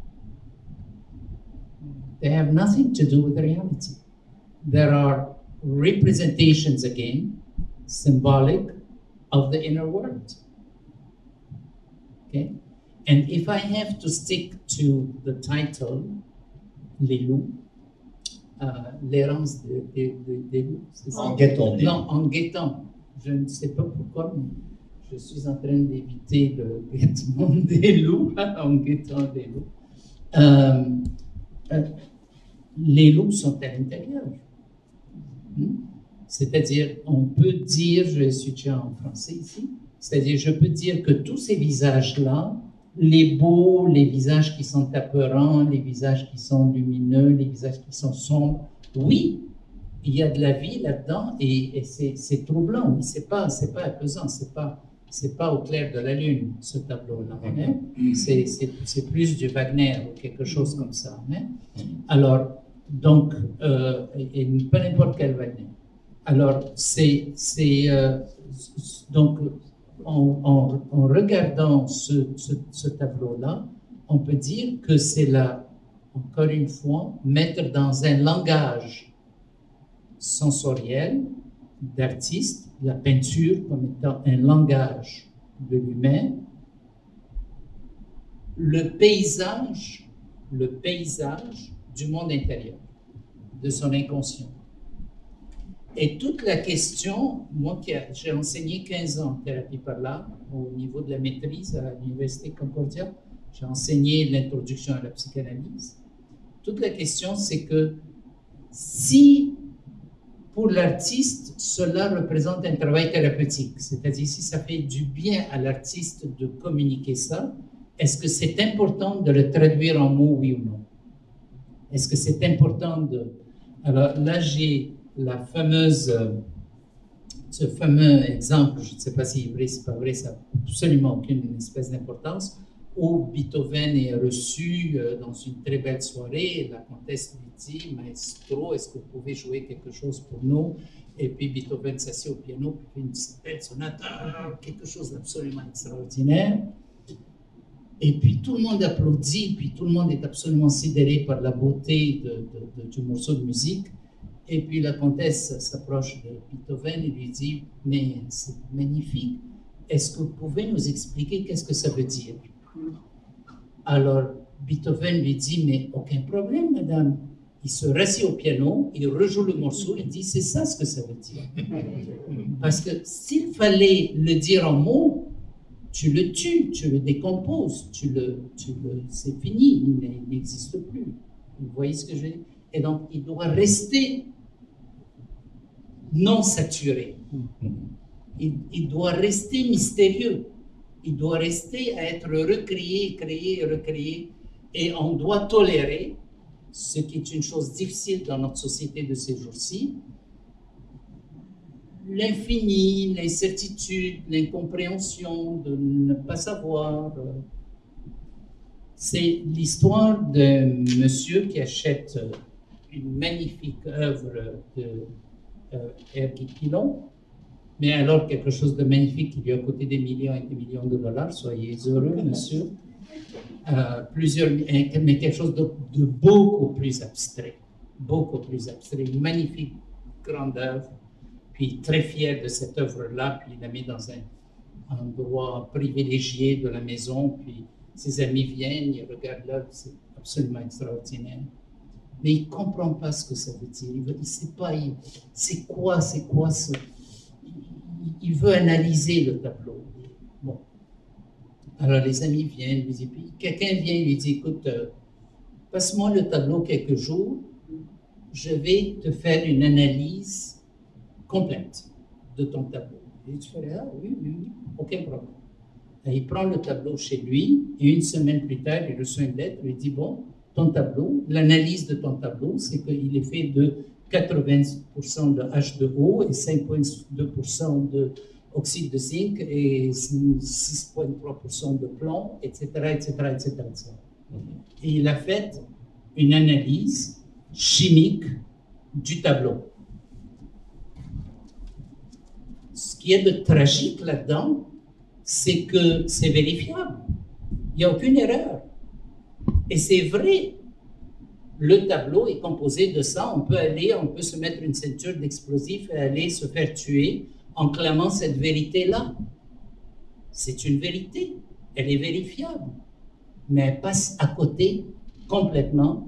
They have nothing to do with the reality. There are representations, again, symbolic of the inner world. Okay? And if I have to stick to the title, Les loups, euh, l'errance des de, de, de loups, c'est ça? En guettant des Non, en guettant. Je ne sais pas pourquoi, mais je suis en train d'éviter le guettement des loups, en guettant des loups. Euh, euh, les loups sont à l'intérieur. Hmm? C'est-à-dire, on peut dire, je vais switcher en français ici, c'est-à-dire, je peux dire que tous ces visages-là, les beaux, les visages qui sont apeurants, les visages qui sont lumineux, les visages qui sont sombres, oui, il y a de la vie là-dedans et, et c'est, c'est troublant, mais c'est pas, c'est pas apaisant, c'est pas, c'est pas au clair de la lune, ce tableau-là. Hein? C'est, c'est, c'est plus du Wagner ou quelque chose comme ça. Hein? Alors, donc, euh, et, et pas n'importe quel Wagner. Alors, c'est, c'est euh, donc, en, en, en regardant ce, ce, ce tableau-là, on peut dire que c'est là, encore une fois, mettre dans un langage sensoriel d'artiste, la peinture comme étant un langage de l'humain, le paysage, le paysage du monde intérieur, de son inconscient. Et toute la question, moi qui a, j'ai enseigné quinze ans en thérapie par l'art, au niveau de la maîtrise à l'Université Concordia, j'ai enseigné l'introduction à la psychanalyse. Toute la question, c'est que si pour l'artiste, cela représente un travail thérapeutique, c'est-à-dire si ça fait du bien à l'artiste de communiquer ça, est-ce que c'est important de le traduire en mots, oui ou non? Est-ce que c'est important de... Alors là, j'ai la fameuse, ce fameux exemple, je ne sais pas si c'est vrai, c'est pas vrai, ça n'a absolument aucune espèce d'importance, où Beethoven est reçu dans une très belle soirée, la comtesse lui dit, maestro, est-ce que vous pouvez jouer quelque chose pour nous? Et puis Beethoven s'assied au piano, puis fait une belle sonate, quelque chose d'absolument extraordinaire. Et puis tout le monde applaudit, puis tout le monde est absolument sidéré par la beauté de, de, de, du morceau de musique. Et puis la comtesse s'approche de Beethoven et lui dit, mais c'est magnifique, est-ce que vous pouvez nous expliquer qu'est-ce que ça veut dire? Alors Beethoven lui dit, mais aucun problème, madame. Il se rassit au piano, il rejoue le morceau, il dit, c'est ça ce que ça veut dire. Parce que s'il fallait le dire en mots, tu le tues, tu le décomposes, tu le, tu le, c'est fini, il n'existe plus. Vous voyez ce que je veux dire? Et donc, il doit rester non saturé. Il, il doit rester mystérieux. Il doit rester à être recréé, créé, recréé. Et on doit tolérer, ce qui est une chose difficile dans notre société de ces jours-ci, l'infini, l'incertitude, l'incompréhension, de ne pas savoir. C'est l'histoire d'un monsieur qui achète une magnifique œuvre de euh, Erkki Kilon, mais alors quelque chose de magnifique qui lui a coûté des millions et des millions de dollars, soyez heureux, monsieur. Euh, plusieurs, mais quelque chose de, de beaucoup plus abstrait, beaucoup plus abstrait, une magnifique grande œuvre, puis très fier de cette œuvre-là, puis il la met dans un endroit privilégié de la maison, puis ses amis viennent, ils regardent l'œuvre, c'est absolument extraordinaire. Mais il ne comprend pas ce que ça veut dire, il ne sait pas, il, c'est quoi, c'est quoi ce... Il, il veut analyser le tableau. Bon. Alors les amis viennent, lui disent, puis quelqu'un vient et lui dit, écoute, euh, passe-moi le tableau quelques jours, je vais te faire une analyse complète de ton tableau. Et tu fais, ah oui, oui, oui, aucun problème. Et il prend le tableau chez lui et une semaine plus tard, il reçoit une lettre, il dit, bon, ton tableau, l'analyse de ton tableau, c'est qu'il est fait de quatre-vingts pour cent de H deux O et cinq virgule deux pour cent de oxyde de zinc et six virgule trois pour cent de plomb, et cetera, et cetera, et cetera, et cetera. Et il a fait une analyse chimique du tableau. Ce qui est de tragique là-dedans, c'est que c'est vérifiable. Il n'y a aucune erreur. Et c'est vrai. Le tableau est composé de ça. On peut aller, on peut se mettre une ceinture d'explosifs et aller se faire tuer en clamant cette vérité-là. C'est une vérité. Elle est vérifiable. Mais elle passe à côté complètement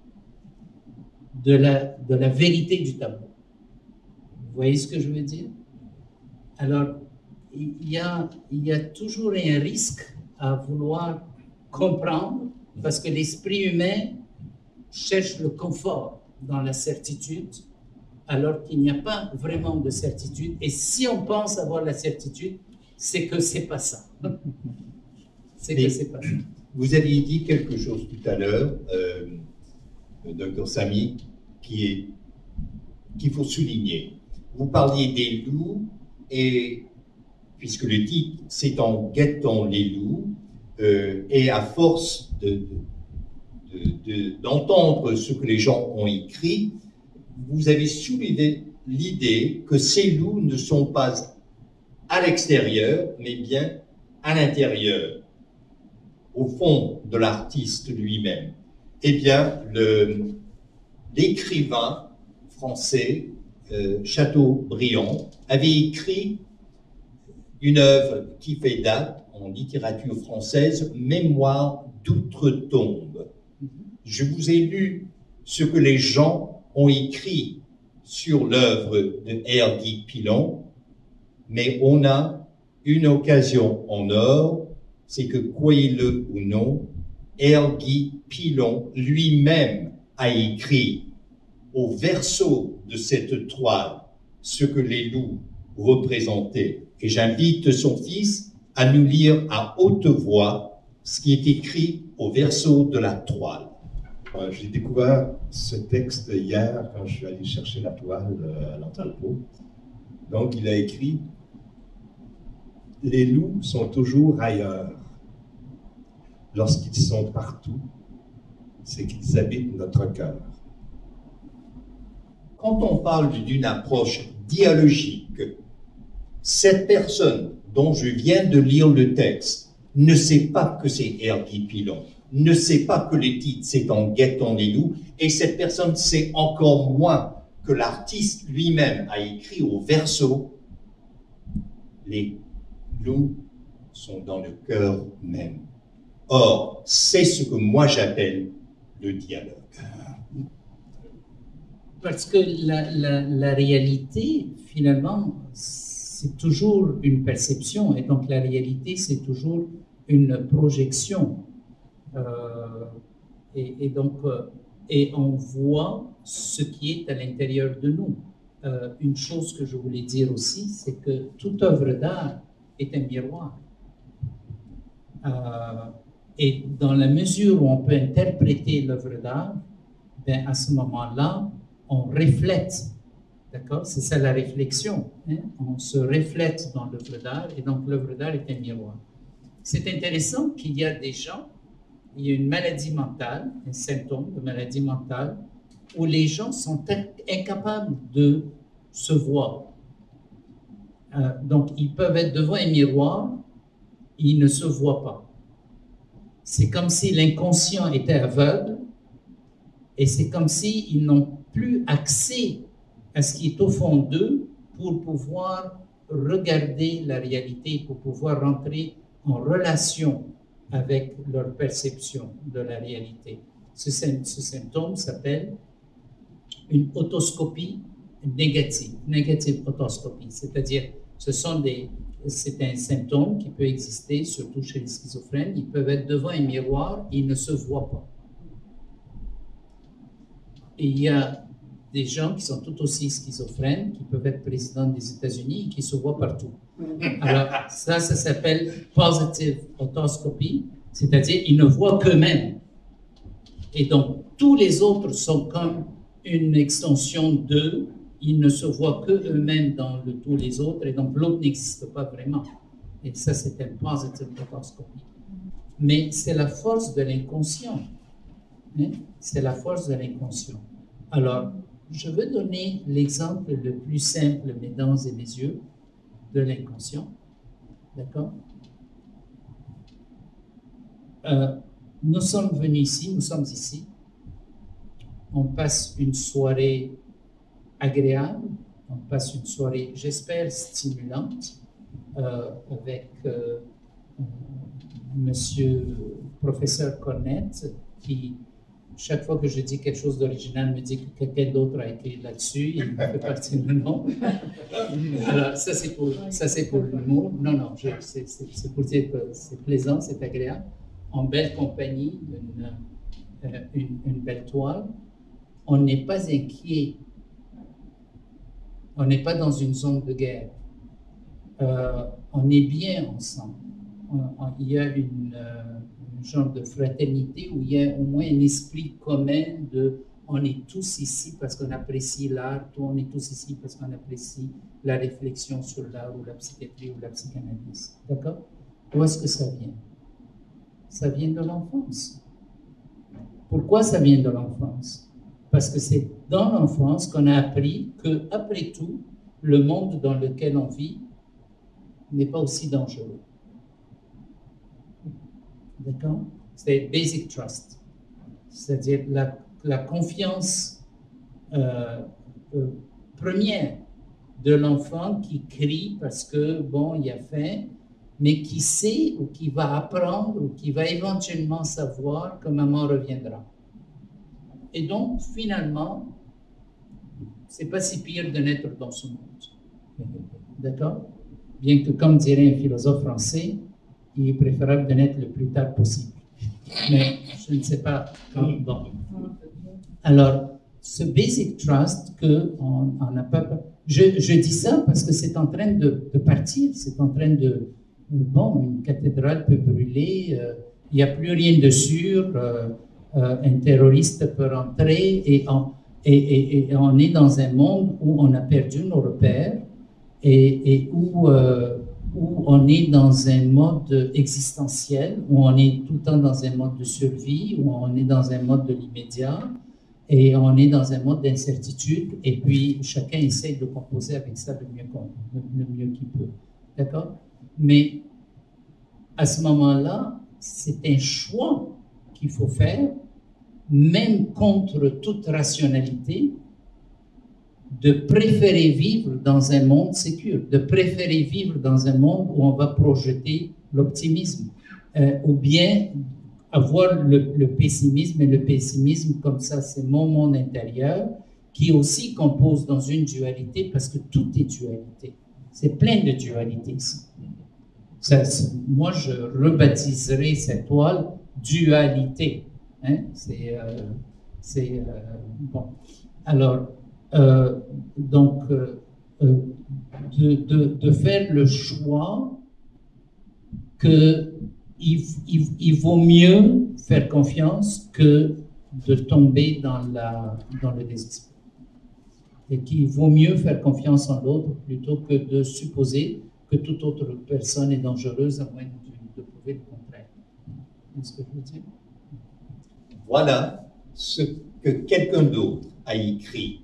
de la, de la vérité du tableau. Vous voyez ce que je veux dire? Alors, il y a, il y a toujours un risque à vouloir comprendre parce que l'esprit humain cherche le confort dans la certitude alors qu'il n'y a pas vraiment de certitude. Et si on pense avoir la certitude, c'est que c'est pas ça. C'est que c'est pas ça. Vous aviez dit quelque chose tout à l'heure, euh, docteur Samy, qui est qu'il faut souligner. Vous parliez des loups et puisque le titre c'est en guettant les loups euh, et à force de, de, de, d'entendre ce que les gens ont écrit, vous avez soulevé l'idée que ces loups ne sont pas à l'extérieur, mais bien à l'intérieur, au fond de l'artiste lui-même. Eh bien, le, l'écrivain français euh, Chateaubriand avait écrit une œuvre qui fait date en littérature française, Mémoire d'outre-tombe. Je vous ai lu ce que les gens ont écrit sur l'œuvre de R. Guy Pilon, mais on a une occasion en or, c'est que, croyez-le ou non, R. Guy Pilon lui-même a écrit au verso de cette toile ce que les loups représentaient. Et j'invite son fils à nous lire à haute voix ce qui est écrit au verso de la toile. J'ai découvert ce texte hier quand je suis allé chercher la toile à l'entrepôt. Donc, il a écrit « Les loups sont toujours ailleurs. Lorsqu'ils sont partout, c'est qu'ils habitent notre cœur. » Quand on parle d'une approche dialogique, cette personne dont je viens de lire le texte ne sait pas que c'est R. Guy Pilon, ne sait pas que le titre c'est En guettant les loups, et cette personne sait encore moins que l'artiste lui-même a écrit au verso « Les loups sont dans le cœur même ». Or, c'est ce que moi j'appelle le dialogue. Parce que la, la, la réalité, finalement, c'est toujours une perception, et donc la réalité, c'est toujours une projection. Euh, et, et donc, euh, et on voit ce qui est à l'intérieur de nous. Euh, une chose que je voulais dire aussi, c'est que toute œuvre d'art est un miroir. Euh, et dans la mesure où on peut interpréter l'œuvre d'art, ben à ce moment-là, on reflète, d'accord? C'est ça la réflexion. Hein? On se reflète dans l'œuvre d'art, et donc l'œuvre d'art est un miroir. C'est intéressant qu'il y a des gens, il y a une maladie mentale, un symptôme de maladie mentale, où les gens sont incapables de se voir. Euh, donc, ils peuvent être devant un miroir, ils ne se voient pas. C'est comme si l'inconscient était aveugle, et c'est comme s'ils n'ont plus accès à ce qui est au fond d'eux pour pouvoir regarder la réalité, pour pouvoir rentrer en relation avec leur perception de la réalité. Ce, ce symptôme s'appelle une otoscopie négative, negative otoscopie, c'est-à-dire ce sont des, c'est un symptôme qui peut exister surtout chez les schizophrènes. Ils peuvent être devant un miroir, ils ne se voient pas. Et il y a des gens qui sont tout aussi schizophrènes, qui peuvent être présidents des États-Unis et qui se voient partout. Alors, ça, ça s'appelle positive autoscopy, c'est-à-dire ils ne voient qu'eux-mêmes. Et donc, tous les autres sont comme une extension d'eux, ils ne se voient que eux-mêmes dans le tous les autres, et donc l'autre n'existe pas vraiment. Et ça, c'est une positive autoscopy. Mais c'est la force de l'inconscient. Hein? C'est la force de l'inconscient. Alors, je veux donner l'exemple le plus simple, mes dents et mes yeux, de l'inconscient. D'accord? Euh, nous sommes venus ici, nous sommes ici. On passe une soirée agréable, on passe une soirée, j'espère, stimulante, euh, avec euh, monsieur professeur Cornette, qui, chaque fois que je dis quelque chose d'original, me dit que quelqu'un d'autre a écrit là-dessus, il me fait partir le nom. Alors, ça c'est pour, ça, c'est pour l'humour. Non, non, je, c'est, c'est, c'est pour dire que c'est plaisant, c'est agréable. En belle compagnie, une, euh, une, une belle toile. On n'est pas inquiet. On n'est pas dans une zone de guerre. Euh, on est bien ensemble. On, on, il y a une, euh, un genre de fraternité où il y a au moins un esprit commun de on est tous ici parce qu'on apprécie l'art, on est tous ici parce qu'on apprécie la réflexion sur l'art ou la psychiatrie ou la psychanalyse. D'accord? Où est-ce que ça vient? Ça vient de l'enfance. Pourquoi ça vient de l'enfance? Parce que c'est dans l'enfance qu'on a appris que, après tout, le monde dans lequel on vit n'est pas aussi dangereux. D'accord? C'est basic trust. C'est-à-dire la, la confiance euh, euh, première de l'enfant qui crie parce que, bon, il a faim, mais qui sait ou qui va apprendre ou qui va éventuellement savoir que maman reviendra. Et donc, finalement, c'est pas si pire de naître dans ce monde. D'accord? Bien que, comme dirait un philosophe français, il est préférable de naître le plus tard possible. Mais je ne sais pas quand. Bon. Alors, ce basic trust qu'on n'a pas. Je, je dis ça parce que c'est en train de, de partir, c'est en train de. Bon, une cathédrale peut brûler, euh, il n'y a plus rien de sûr. Euh, Euh, un terroriste peut rentrer et on, et, et, et on est dans un monde où on a perdu nos repères et, et où, euh, où on est dans un mode existentiel, où on est tout le temps dans un mode de survie, où on est dans un mode de l'immédiat et on est dans un mode d'incertitude et puis chacun essaie de composer avec ça le mieux, le mieux qu'il peut. D'accord? Mais à ce moment-là, c'est un choix qu'il faut faire, même contre toute rationalité, de préférer vivre dans un monde sécure, de préférer vivre dans un monde où on va projeter l'optimisme, euh, ou bien avoir le, le pessimisme, et le pessimisme comme ça, c'est mon monde intérieur, qui aussi compose dans une dualité, parce que tout est dualité. C'est plein de dualités ici. Ça, moi, je rebaptiserai cette toile dualité. Hein? C'est, euh, c'est euh, bon. Alors, euh, donc, euh, de, de, de faire le choix que il, il, il vaut mieux faire confiance que de tomber dans, la, dans le désespoir. Et qu'il vaut mieux faire confiance en l'autre plutôt que de supposer que toute autre personne est dangereuse à moins de, de prouver le contraire. Est-ce que je veux dire? Voilà ce que quelqu'un d'autre a écrit.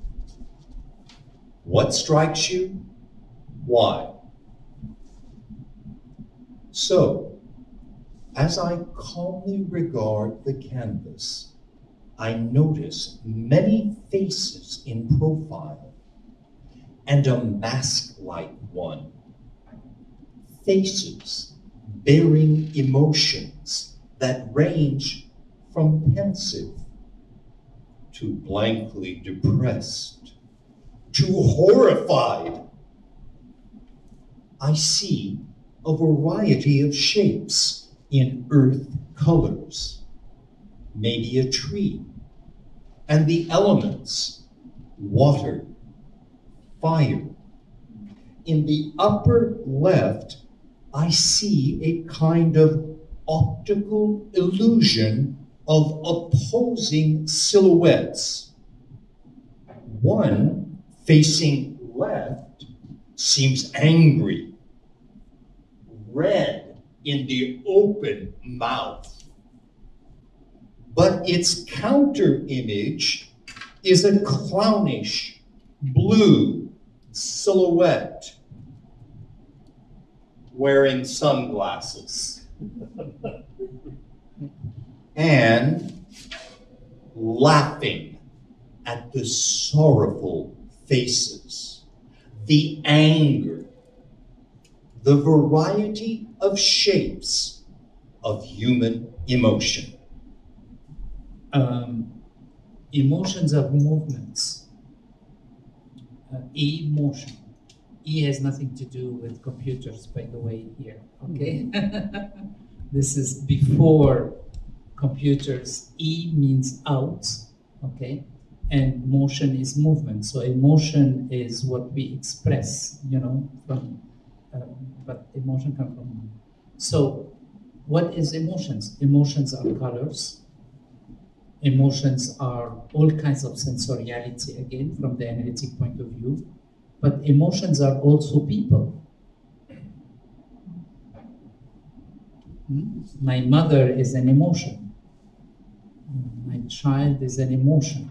What strikes you? Why? So, as I calmly regard the canvas, I notice many faces in profile and a mask-like one. Faces bearing emotions that range from pensive to blankly depressed to horrified. I see a variety of shapes in earth colors, maybe a tree, and the elements water, fire. In the upper left, I see a kind of optical illusion of opposing silhouettes. One, facing left, seems angry, red in the open mouth. But its counter image is a clownish blue silhouette wearing sunglasses and laughing at the sorrowful faces, the anger, the variety of shapes of human emotion. Um, emotions are movements. Uh, emotion. E has nothing to do with computers, by the way, here, okay? This is before computers. E means out, okay? And motion is movement. So emotion is what we express, you know, from, uh, but emotion comes from. So what is emotions? Emotions are colors. Emotions are all kinds of sensoriality, again, from the analytic point of view. But emotions are also people. Hmm? My mother is an emotion. My child is an emotion.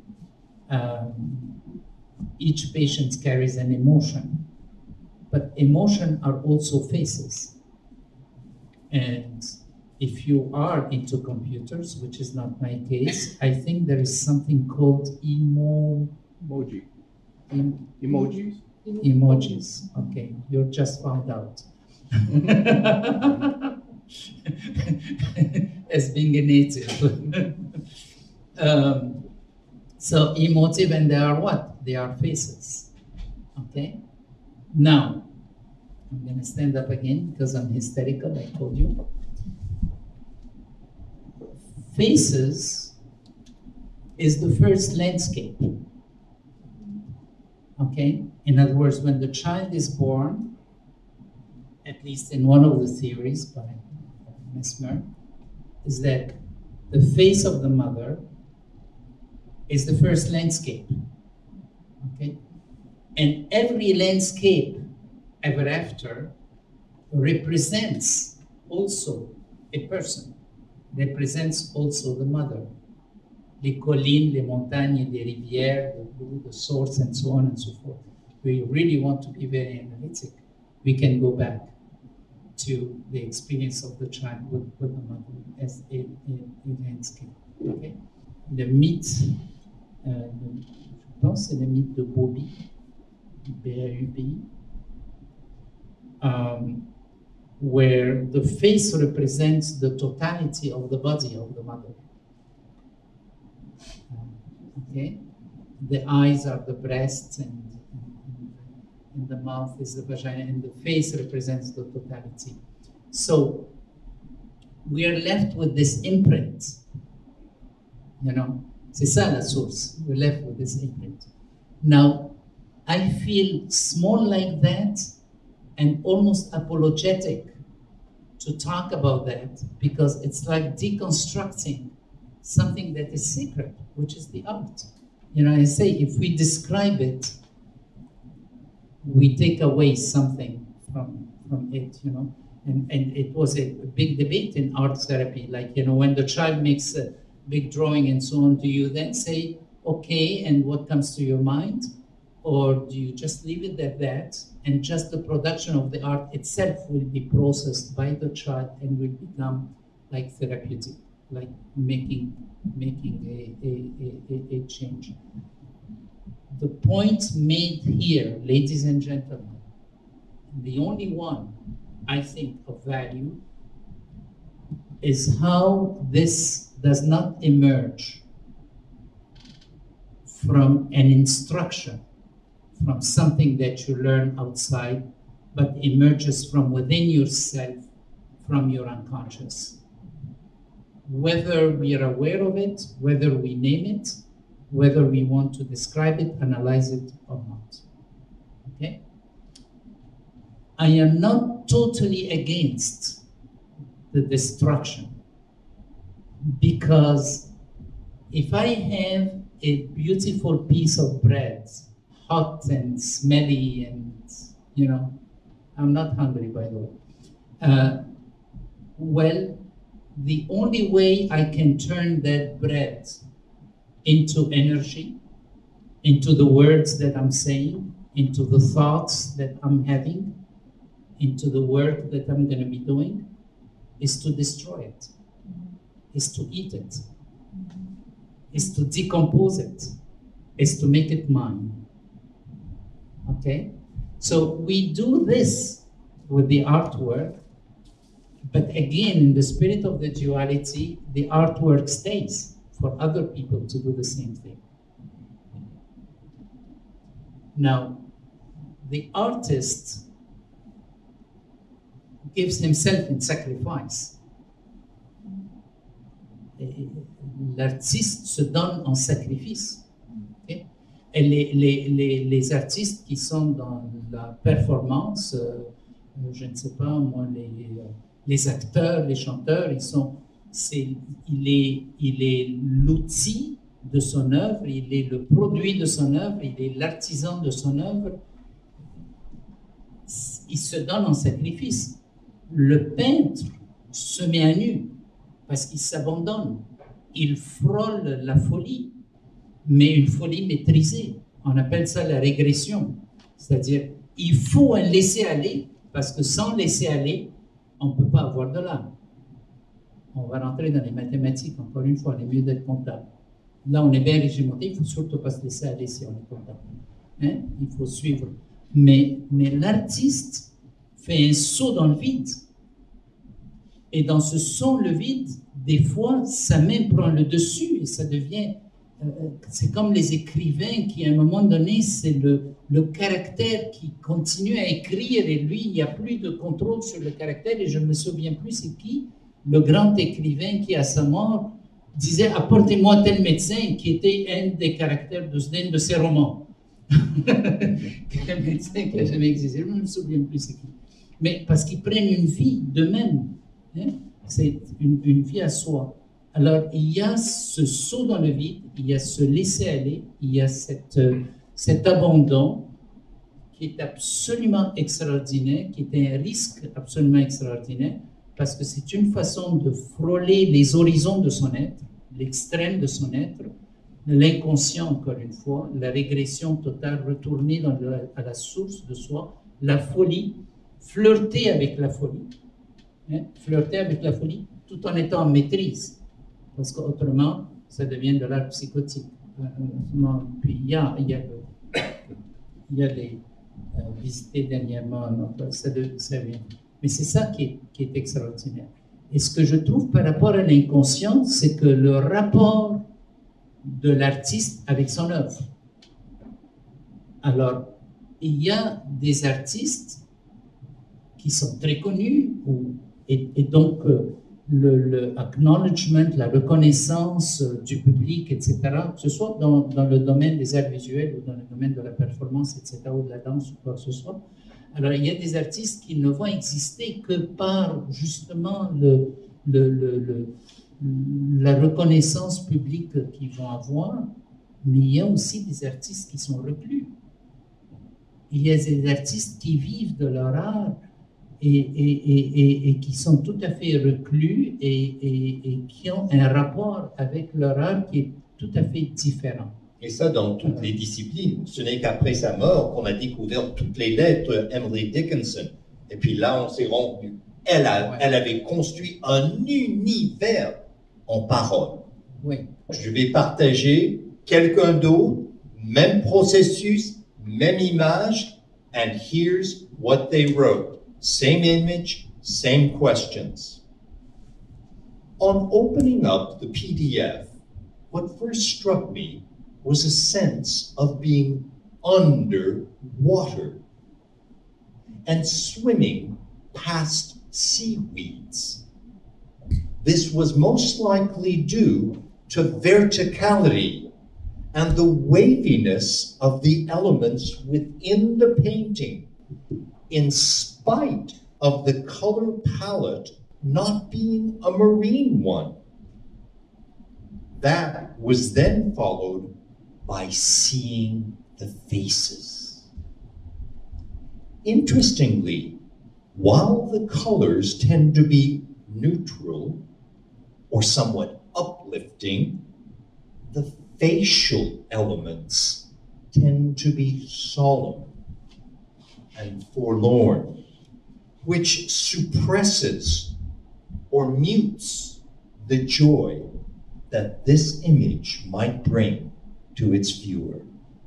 Um, each patient carries an emotion. But emotion are also faces. And if you are into computers, which is not my case, I think there is something called emo... Emoji. Em- Emojis? Emojis. Okay, you just found out. As being a native. um, so emotive, and they are what? They are faces. Okay? Now, I'm gonna stand up again because I'm hysterical, I told you. Faces is the first landscape. Okay? In other words, when the child is born, at least in one of the theories by Mesmer, is that the face of the mother is the first landscape. Okay? And every landscape ever after represents also a person, represents also the mother. Les collines, les montagnes, les rivières, the blue, the source, and so on and so forth. We really want to be very analytic. We can go back to the experience of the child with, with the mother as a, a, a landscape. Okay? Le mythe, euh, le, je pense c'est le mythe de Bobby, B A U B I, um, where the face represents the totality of the body of the mother. Okay, the eyes are the breasts, and, and, and the mouth is the vagina, and the face represents the totality. So we are left with this imprint. You know, c'est ça la source. We're left with this imprint. Now, I feel small like that and almost apologetic to talk about that because it's like deconstructing something that is secret, which is the art. You know, I say if we describe it, we take away something from, from it, you know. And, and it was a big debate in art therapy, like, you know, when the child makes a big drawing and so on, do you then say, okay, and what comes to your mind? Or do you just leave it at that, and just the production of the art itself will be processed by the child and will become like therapeutic, like making making a, a, a, a change. The point made here, ladies and gentlemen, the only one I think of value is how this does not emerge from an instruction, from something that you learn outside, but emerges from within yourself, from your unconscious. Whether we are aware of it, whether we name it, whether we want to describe it, analyze it, or not. Okay? I am not totally against the destruction, because if I have a beautiful piece of bread, hot and smelly, and you know, I'm not hungry, by the way. Uh, well, the only way I can turn that bread into energy, into the words that I'm saying, into the thoughts that I'm having, into the work that I'm going to be doing, is to destroy it, is to eat it, is to decompose it, is to make it mine. Okay? So we do this with the artwork, but again, in the spirit of the duality, the artwork stays for other people to do the same thing. Now, the artist gives himself in sacrifice. L'artiste se donne en sacrifice. Okay? Et les, les, les, les artistes qui sont dans la performance, euh, je ne sais pas, moi, les, les acteurs, les chanteurs, ils sont, c'est, il est, il est l'outil de son œuvre, il est le produit de son œuvre, il est l'artisan de son œuvre. Il se donne en sacrifice. Le peintre se met à nu parce qu'il s'abandonne. Il frôle la folie, mais une folie maîtrisée. On appelle ça la régression. C'est-à-dire, il faut un laisser-aller, parce que sans laisser-aller, on ne peut pas avoir de l'art. On va rentrer dans les mathématiques, encore une fois, il est mieux d'être comptable. Là, on est bien régimenté, il ne faut surtout pas se laisser aller si on est comptable. Hein? Il faut suivre. Mais, mais l'artiste fait un saut dans le vide. Et dans ce saut le vide, des fois, sa main prend le dessus et ça devient... Euh, c'est comme les écrivains qui, à un moment donné, c'est le, le caractère qui continue à écrire et lui, il n'y a plus de contrôle sur le caractère et je ne me souviens plus c'est qui, le grand écrivain qui, à sa mort, disait « Apportez-moi tel médecin » qui était un des caractères de, d'un de ses romans. Quel médecin qui n'a jamais existé, je ne me souviens plus c'est qui. Mais parce qu'ils prennent une vie d'eux-mêmes. Hein? C'est une, une vie à soi. Alors, il y a ce saut dans le vide, il y a ce laisser-aller, il y a cette, euh, cet abandon qui est absolument extraordinaire, qui est un risque absolument extraordinaire, parce que c'est une façon de frôler les horizons de son être, l'extrême de son être, l'inconscient, encore une fois, la régression totale, retourner dans le, à la source de soi, la folie, flirter avec la folie, hein, flirter avec la folie, tout en étant en maîtrise. Parce qu'autrement, ça devient de l'art psychotique. Puis il y a, il y a, le, il y a les euh, visités dernièrement, donc ça, de, ça vient. Mais c'est ça qui est, qui est extraordinaire. Et ce que je trouve par rapport à l'inconscient, c'est que le rapport de l'artiste avec son œuvre. Alors, il y a des artistes qui sont très connus, ou, et, et donc euh, le, le acknowledgement, la reconnaissance du public, et cetera, que ce soit dans, dans le domaine des arts visuels ou dans le domaine de la performance, et cetera, ou de la danse ou quoi que ce soit. Alors, il y a des artistes qui ne vont exister que par, justement, le, le, le, le, la reconnaissance publique qu'ils vont avoir, mais il y a aussi des artistes qui sont reclus. Il y a des artistes qui vivent de leur art et, et, et, et, et qui sont tout à fait reclus et, et, et qui ont un rapport avec leur art qui est tout à fait différent. Et ça, dans toutes les disciplines. Ce n'est qu'après sa mort qu'on a découvert toutes les lettres Emily Dickinson. Et puis là, on s'est rendu. Elle, a, ouais. elle avait construit un univers en paroles. Oui. Je vais partager quelqu'un d'autre, même processus, même image, and here's what they wrote. Same image, same questions. On opening up the P D F, what first struck me was a sense of being under water and swimming past seaweeds. This was most likely due to verticality, and the waviness of the elements within the painting, in spite of the color palette not being a marine one. That was then followed by seeing the faces. Interestingly, while the colors tend to be neutral or somewhat uplifting, the facial elements tend to be solemn and forlorn, which suppresses or mutes the joy that this image might bring to its viewer.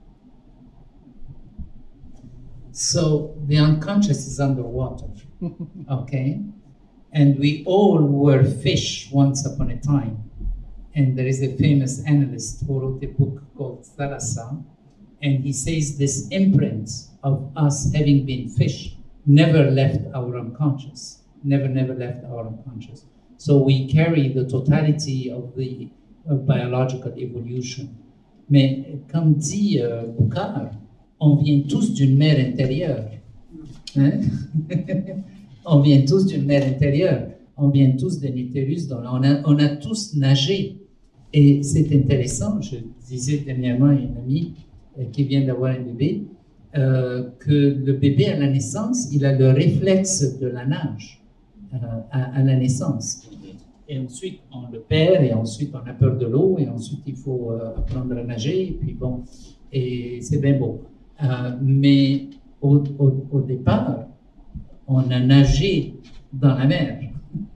So the unconscious is underwater, okay? And we all were fish once upon a time. And there is a famous analyst who wrote a book called Thalassa, and he says this imprint of us having been fish never left our unconscious, never, never left our unconscious. So we carry the totality of the uh, biological evolution. Mais comme dit euh, Boucard, on vient tous d'une mer intérieure. Hein? On vient tous d'une mer intérieure. On vient tous d'un utérus. On a, on a tous nagé. Et c'est intéressant, je disais dernièrement à une amie euh, qui vient d'avoir un bébé, euh, que le bébé à la naissance, il a le réflexe de la nage euh, à, à la naissance. Et ensuite, on le perd, et ensuite, on a peur de l'eau, et ensuite, il faut euh, apprendre à nager, et puis bon, et c'est bien beau. Euh, mais au, au, au départ, on a nagé dans la mer.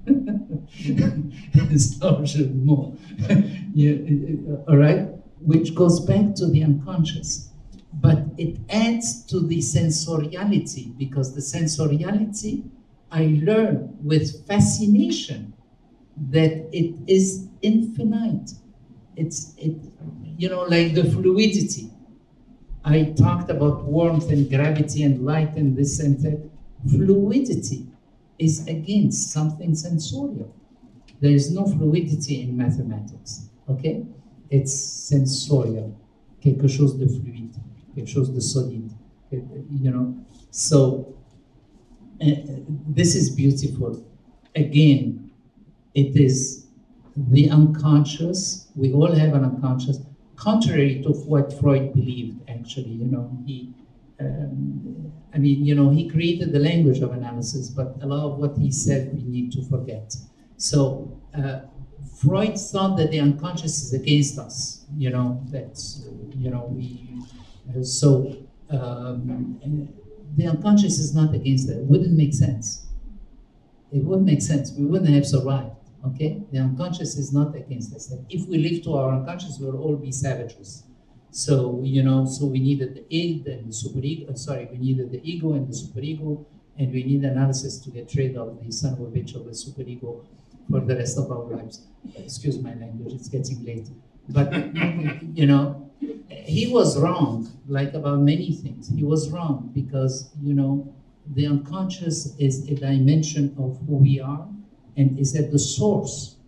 So, je, bon, all right, which goes back to the unconscious. But it adds to the sensoriality, because the sensoriality I learn with fascination that it is infinite. It's, it, you know, like the fluidity. I talked about warmth and gravity and light and this and that. Fluidity is against something sensorial. There is no fluidity in mathematics, okay? It's sensorial, quelque chose de fluide, quelque chose de solide, you know? So, uh, this is beautiful. Again, it is the unconscious. We all have an unconscious, contrary to what Freud believed, actually. You know, he, um, I mean, you know, he created the language of analysis, but a lot of what he said we need to forget. So uh, Freud thought that the unconscious is against us. You know, that, you know, we, uh, so um, the unconscious is not against that. It wouldn't make sense. It wouldn't make sense. We wouldn't have survived. Okay, the unconscious is not against us. If we live to our unconscious, we'll all be savages. So, you know, so we needed the id and the superego, sorry, we needed the ego and the superego, and we need analysis to get rid of the son of a bitch of the superego for the rest of our lives. Excuse my language, it's getting late. But, you know, he was wrong, like about many things. He was wrong because, you know, the unconscious is a dimension of who we are, and is at the source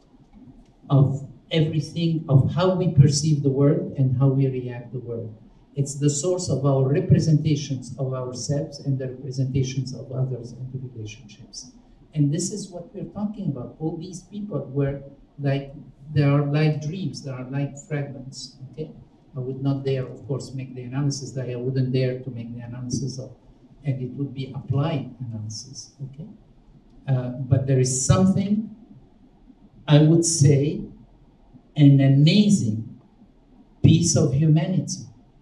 of everything, of how we perceive the world and how we react to the world. It's the source of our representations of ourselves and the representations of others and the relationships. And this is what we're talking about. All these people were like, they are like dreams, they are like fragments, okay? I would not dare, of course, make the analysis that I wouldn't dare to make the analysis of, and it would be applied analysis, okay? Uh, but there is something, I would say, an amazing piece of humanity.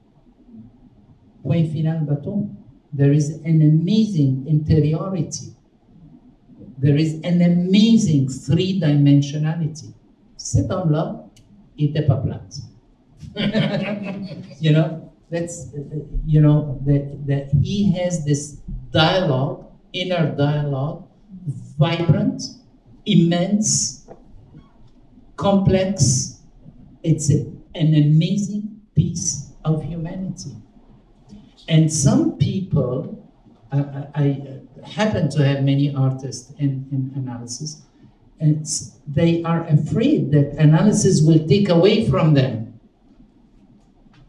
Point final bâton. There is an amazing interiority. There is an amazing three-dimensionality. Cet homme-là, il n'était pas plate. You know, that's, you know, that, that he has this dialogue, inner dialogue, vibrant, immense, complex. It's a, an amazing piece of humanity. And some people, uh, I happen to have many artists in, in analysis, and they are afraid that analysis will take away from them.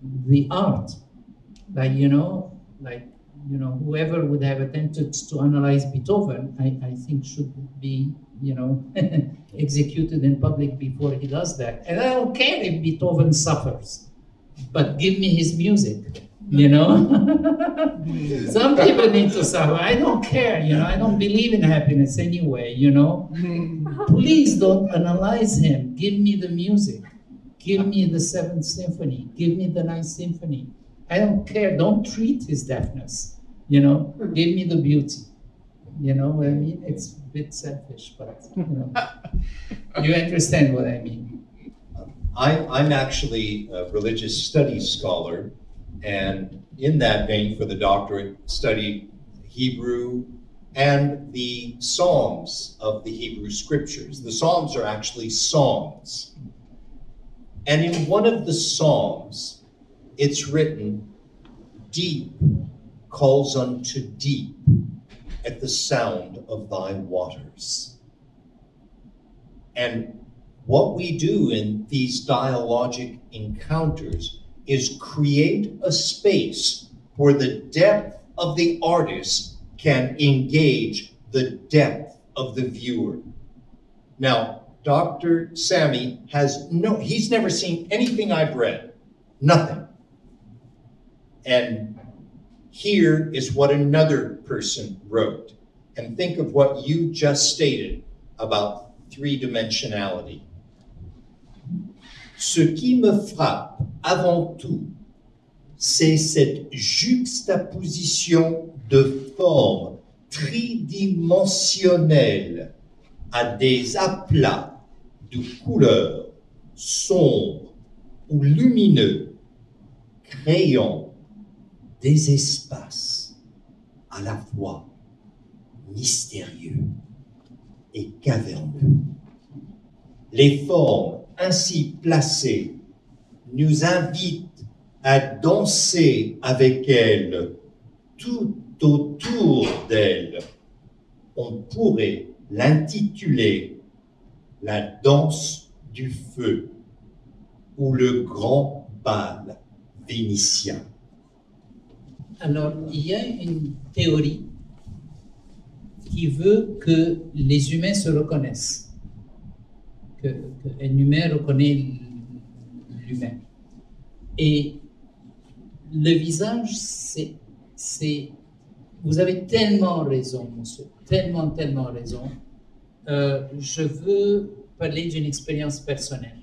the art. Like, you know, like, you know, whoever would have attempted to analyze Beethoven, I, I think should be, you know, executed in public before he does that. And I don't care if Beethoven suffers, but give me his music, you know? Some people need to suffer. I don't care, you know, I don't believe in happiness anyway, you know? Please don't analyze him. Give me the music. Give me the Seventh Symphony. Give me the Ninth Symphony. I don't care. Don't treat his deafness, you know? Give me the beauty. You know what I mean? It's a bit selfish, but, you know. You understand what I mean. I, I'm actually a religious studies scholar, and in that vein, for the doctorate, studied Hebrew and the Psalms of the Hebrew Scriptures. The Psalms are actually songs. And in one of the Psalms, it's written, "Deep calls unto deep at the sound of thy waters." And what we do in these dialogic encounters is create a space where the depth of the artist can engage the depth of the viewer. Now, Doctor Sammy has no, he's never seen anything I've read, nothing. And here is what another person wrote. And think of what you just stated about three-dimensionality. Ce qui me frappe avant tout, c'est cette juxtaposition de formes tridimensionnelles à des aplats de couleurs sombres ou lumineux, créant des espaces à la fois mystérieux et caverneux. Les formes ainsi placées nous invitent à danser avec elles tout autour d'elles. On pourrait l'intituler la danse du feu ou le grand bal vénitien. Alors, il y a une théorie qui veut que les humains se reconnaissent, que, que un humain reconnaît l'humain. Et le visage, c'est, c'est... Vous avez tellement raison, monsieur, tellement, tellement raison. Euh, je veux parler d'une expérience personnelle.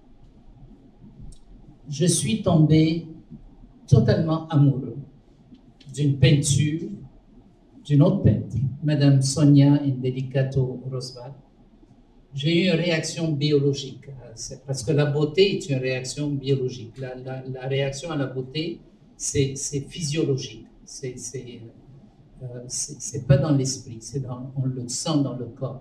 Je suis tombé totalement amoureux d'une peinture d'une autre peintre, Madame Sonia Indelicato Rosval. J'ai eu une réaction biologique, parce que la beauté est une réaction biologique. La, la, la réaction à la beauté, c'est, c'est physiologique, c'est, c'est, euh, c'est, c'est pas dans l'esprit, c'est dans, on le sent dans le corps.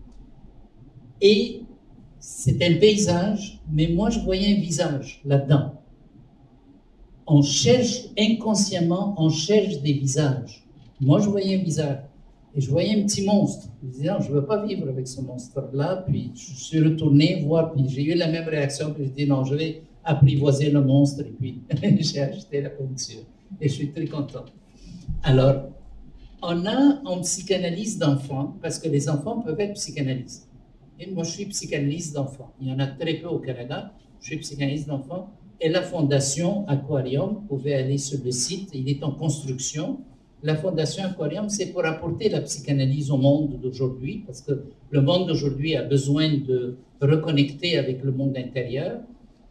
Et c'est un paysage, mais moi je voyais un visage là-dedans. On cherche inconsciemment, on cherche des visages. Moi, je voyais un visage et je voyais un petit monstre. Je me disais, non, je ne veux pas vivre avec ce monstre-là. Puis je suis retourné voir, puis j'ai eu la même réaction. Puis je dis, non, je vais apprivoiser le monstre. Et puis j'ai acheté la peinture. Et je suis très content. Alors, on a en psychanalyse d'enfants, parce que les enfants peuvent être psychanalystes. Et moi, je suis psychanalyste d'enfants. Il y en a très peu au Canada. Je suis psychanalyste d'enfants. Et la fondation Aquarium, vous pouvez aller sur le site, il est en construction. La Fondation Aquarium, c'est pour apporter la psychanalyse au monde d'aujourd'hui, parce que le monde d'aujourd'hui a besoin de reconnecter avec le monde intérieur.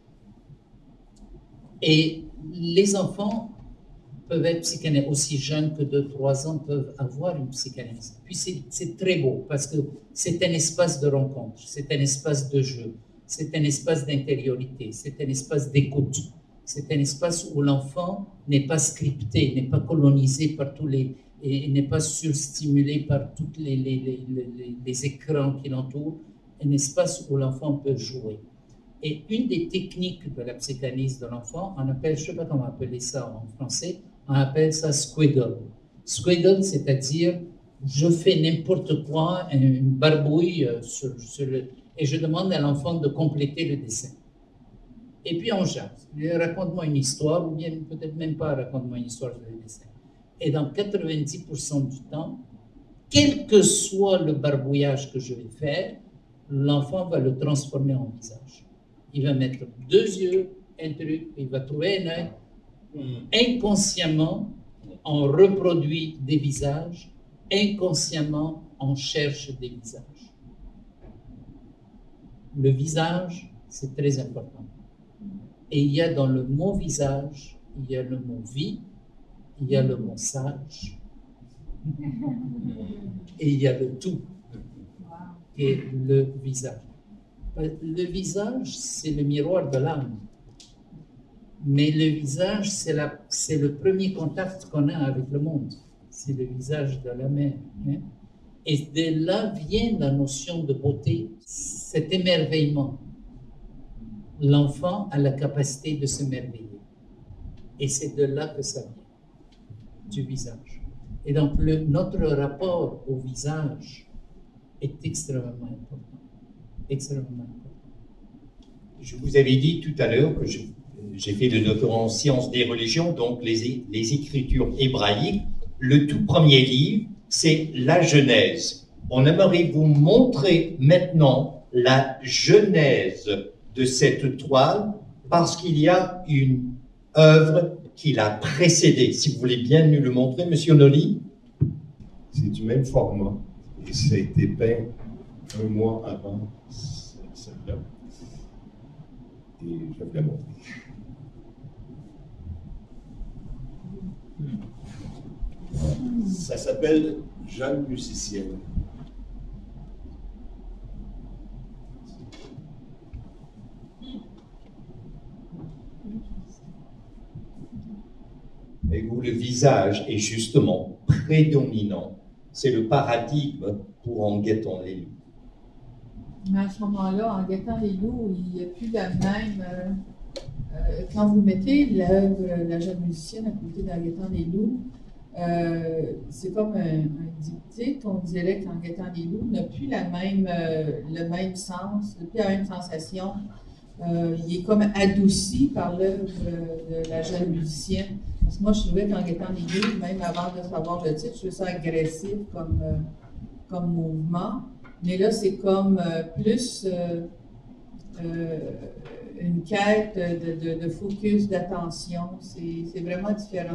Et les enfants peuvent être psychanalysés, aussi jeunes que deux trois ans, peuvent avoir une psychanalyse. Puis c'est, c'est très beau, parce que c'est un espace de rencontre, c'est un espace de jeu, c'est un espace d'intériorité, c'est un espace d'écoute. C'est un espace où l'enfant n'est pas scripté, n'est pas colonisé par tous les, et n'est pas surstimulé par tous les, les, les, les, les écrans qui l'entourent. Un espace où l'enfant peut jouer. Et une des techniques de la psychanalyse de l'enfant, on appelle, je ne sais pas comment appeler ça en français, on appelle ça squiggle. Squiggle, c'est-à-dire, je fais n'importe quoi, une barbouille sur, sur le, et je demande à l'enfant de compléter le dessin. Et puis on jase. Raconte-moi une histoire, ou bien peut-être même pas raconte-moi une histoire, je vais laisser. Et dans quatre-vingt-dix pour cent du temps, quel que soit le barbouillage que je vais faire, l'enfant va le transformer en visage. Il va mettre deux yeux, un truc, il va trouver un œil. Inconsciemment, on reproduit des visages, inconsciemment, on cherche des visages. Le visage, c'est très important. Et il y a dans le mot visage, il y a le mot vie, il y a le mot sage, et il y a le tout, qui est le visage. Le visage, c'est le miroir de l'âme. Mais le visage, c'est, la, c'est le premier contact qu'on a avec le monde. C'est le visage de la mère. Hein? Et de là vient la notion de beauté, cet émerveillement. L'enfant a la capacité de s'émerveiller. Et c'est de là que ça vient, du visage. Et donc, le, notre rapport au visage est extrêmement important. Extrêmement important. Je vous avais dit tout à l'heure que je, j'ai fait le doctorat en sciences des religions, donc les, les écritures hébraïques. Le tout premier livre, c'est la Genèse. On aimerait vous montrer maintenant la genèse de cette toile parce qu'il y a une œuvre qui l'a précédée. Si vous voulez bien nous le montrer, Monsieur Noli. C'est du même format et ça a été peint un mois avant celle-là. Et je vais vous la montrer. Ça s'appelle Jeune musicienne. Et où le visage est justement prédominant. C'est le paradigme pour En guettant les loups. Mais à ce moment-là, En guettant les loups, il n'y a plus la même. Euh, euh, quand vous mettez l'œuvre La jeune musicienne à côté d'En guettant les loups, euh, c'est comme un, un dicté. Ton dialecte En guettant les loups n'a plus la même, euh, le même sens, n'a plus la même sensation. Euh, il est comme adouci par l'œuvre de La jeune musicienne. Parce que moi, je trouvais qu'En guettant les loups, même avant de savoir le titre, je trouvais ça agressif comme, euh, comme mouvement. Mais là, c'est comme euh, plus euh, euh, une quête de, de, de focus, d'attention. C'est, c'est vraiment différent.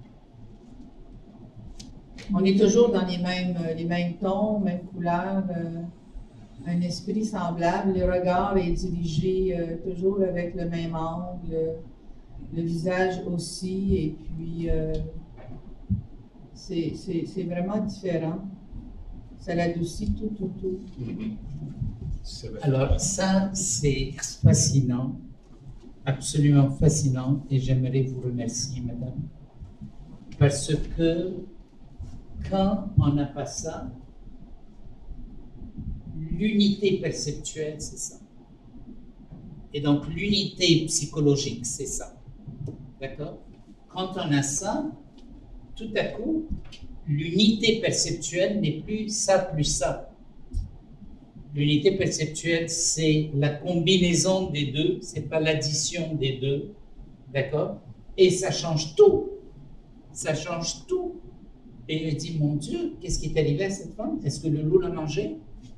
On est toujours dans les mêmes, les mêmes tons, mêmes couleurs, euh, un esprit semblable. Le regard est dirigé euh, toujours avec le même angle, le visage aussi, et puis euh, c'est, c'est, c'est vraiment différent. Ça l'adoucit tout, tout, tout. Alors ça, c'est fascinant, absolument fascinant, et j'aimerais vous remercier, madame, parce que quand on n'a pas ça, l'unité perceptuelle, c'est ça. Et donc l'unité psychologique, c'est ça. D'accord? Quand on a ça, tout à coup, l'unité perceptuelle n'est plus ça plus ça. L'unité perceptuelle, c'est la combinaison des deux, c'est pas l'addition des deux. D'accord? Et ça change tout. Ça change tout. Et je dis, mon Dieu, qu'est-ce qui est arrivé à cette femme? Est-ce que le loup l'a mangé?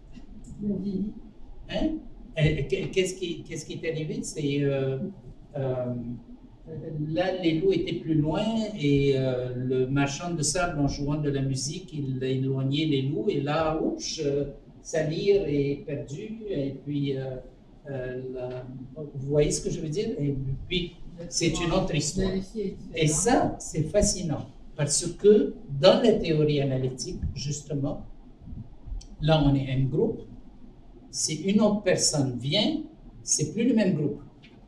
Hein? Qu'est-ce qui, qu'est-ce qui est arrivé? C'est... Euh, euh, Là, les loups étaient plus loin et euh, le marchand de sable, en jouant de la musique, il a éloigné les loups. Et là, ouch, euh, sa lyre est perdue. Et puis, euh, euh, la, vous voyez ce que je veux dire? Et puis, c'est une autre histoire. Et ça, c'est fascinant parce que dans la théorie analytique, justement, là, on est un groupe. Si une autre personne vient, c'est plus le même groupe.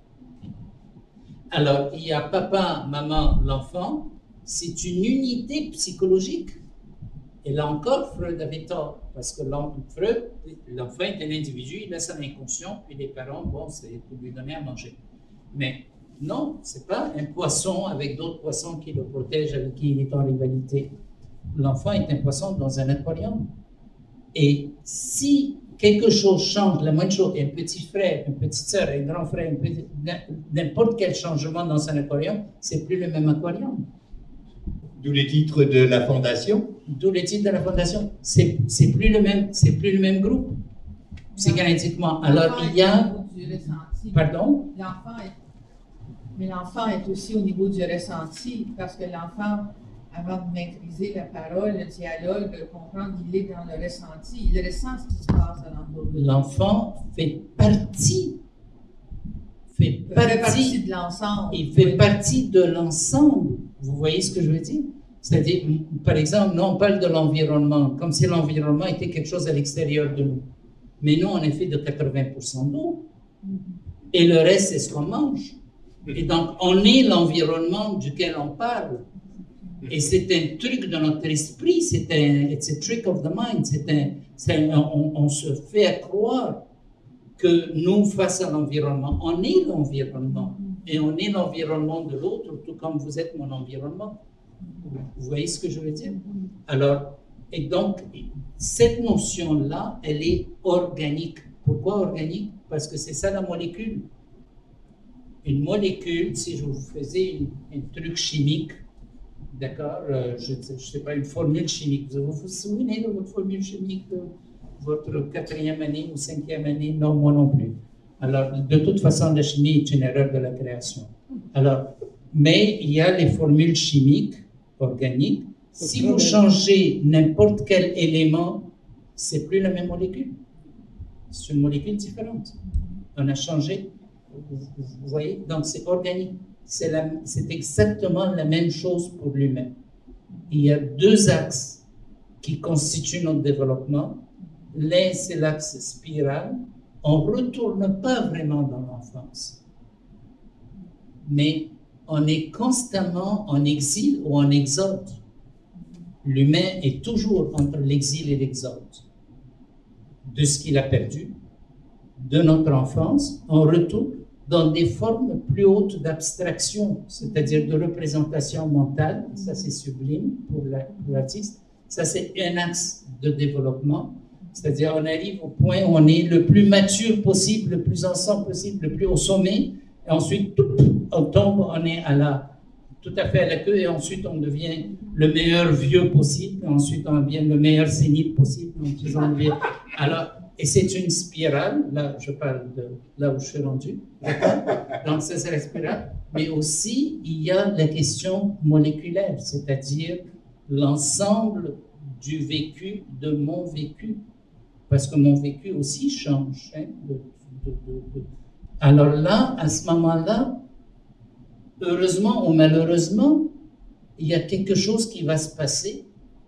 Alors, il y a papa, maman, l'enfant, c'est une unité psychologique. Et là encore, Freud avait tort, parce que Freud, l'enfant est un individu, il a son inconscient, puis les parents, bon, c'est pour lui donner à manger. Mais non, c'est pas un poisson avec d'autres poissons qui le protègent, avec qui il est en rivalité. L'enfant est un poisson dans un aquarium. Et si quelque chose change, la moindre chose, un petit frère, une petite sœur, un grand frère, un petit- n'importe quel changement dans un aquarium, c'est plus le même aquarium. D'où les titres de la fondation. D'où le titre de la fondation. C'est c'est plus le même, c'est plus le même groupe, psychanalytiquement. Alors L'enfant il y est au a, niveau du ressenti. pardon, L'enfant est... Mais l'enfant est aussi au niveau du ressenti, parce que l'enfant, avant de maîtriser la parole, le dialogue, de comprendre, il est dans le ressenti. Il ressent ce qui se passe à l'entour de lui. l'enfant fait partie, fait Il fait partie partie, de l'ensemble. il fait Oui. partie de l'ensemble. Vous voyez ce que je veux dire? C'est-à-dire, par exemple, nous on parle de l'environnement, comme si l'environnement était quelque chose à l'extérieur de nous. Mais nous, on est fait de quatre-vingts pour cent d'eau. Et le reste, c'est ce qu'on mange. Et donc, on est l'environnement duquel on parle. Et c'est un truc de notre esprit, c'est un it's a trick of the mind. C'est un, c'est un- on, on se fait croire que nous, face à l'environnement, on est l'environnement. Et on est l'environnement de l'autre, tout comme vous êtes mon environnement. Vous voyez ce que je veux dire? Alors, et donc, cette notion-là, elle est organique. Pourquoi organique? Parce que c'est ça la molécule. Une molécule, si je vous faisais une- un truc chimique, d'accord, euh, je ne sais pas, une formule chimique, vous vous souvenez de votre formule chimique de votre quatrième année ou cinquième année? Non, moi non plus. Alors, de toute façon, la chimie est une erreur de la création. Alors, mais il y a les formules chimiques organiques. Si vous changez n'importe quel élément, c'est plus la même molécule. C'est une molécule différente. On a changé. Vous, vous- vous voyez? Donc, c'est organique. C'est la- c'est exactement la même chose pour l'humain. Il y a deux axes qui constituent notre développement. L'un, c'est l'axe spiral. On ne retourne pas vraiment dans l'enfance. Mais on est constamment en exil ou en exode. L'humain est toujours entre l'exil et l'exode. De ce qu'il a perdu, de notre enfance, on retourne dans des formes plus hautes d'abstraction, c'est-à-dire de représentation mentale. Ça, c'est sublime pour la- pour l'artiste. Ça, c'est un axe de développement. C'est-à-dire, on arrive au point où on est le plus mature possible, le plus ensemble possible, le plus au sommet, et ensuite, tout, on tombe, on est à la, tout à fait à la queue, et ensuite, on devient le meilleur vieux possible, et ensuite, on devient le meilleur sénile possible. Ensuite, on devient- Alors, et c'est une spirale, là, je parle de là où je suis rendu, d'accord? Donc, ça, c'est la spirale. Mais aussi, il y a la question moléculaire, c'est-à-dire l'ensemble du vécu, de mon vécu. Parce que mon vécu aussi change. Hein, de, de, de, de. Alors là, à ce moment-là, heureusement ou malheureusement, il y a quelque chose qui va se passer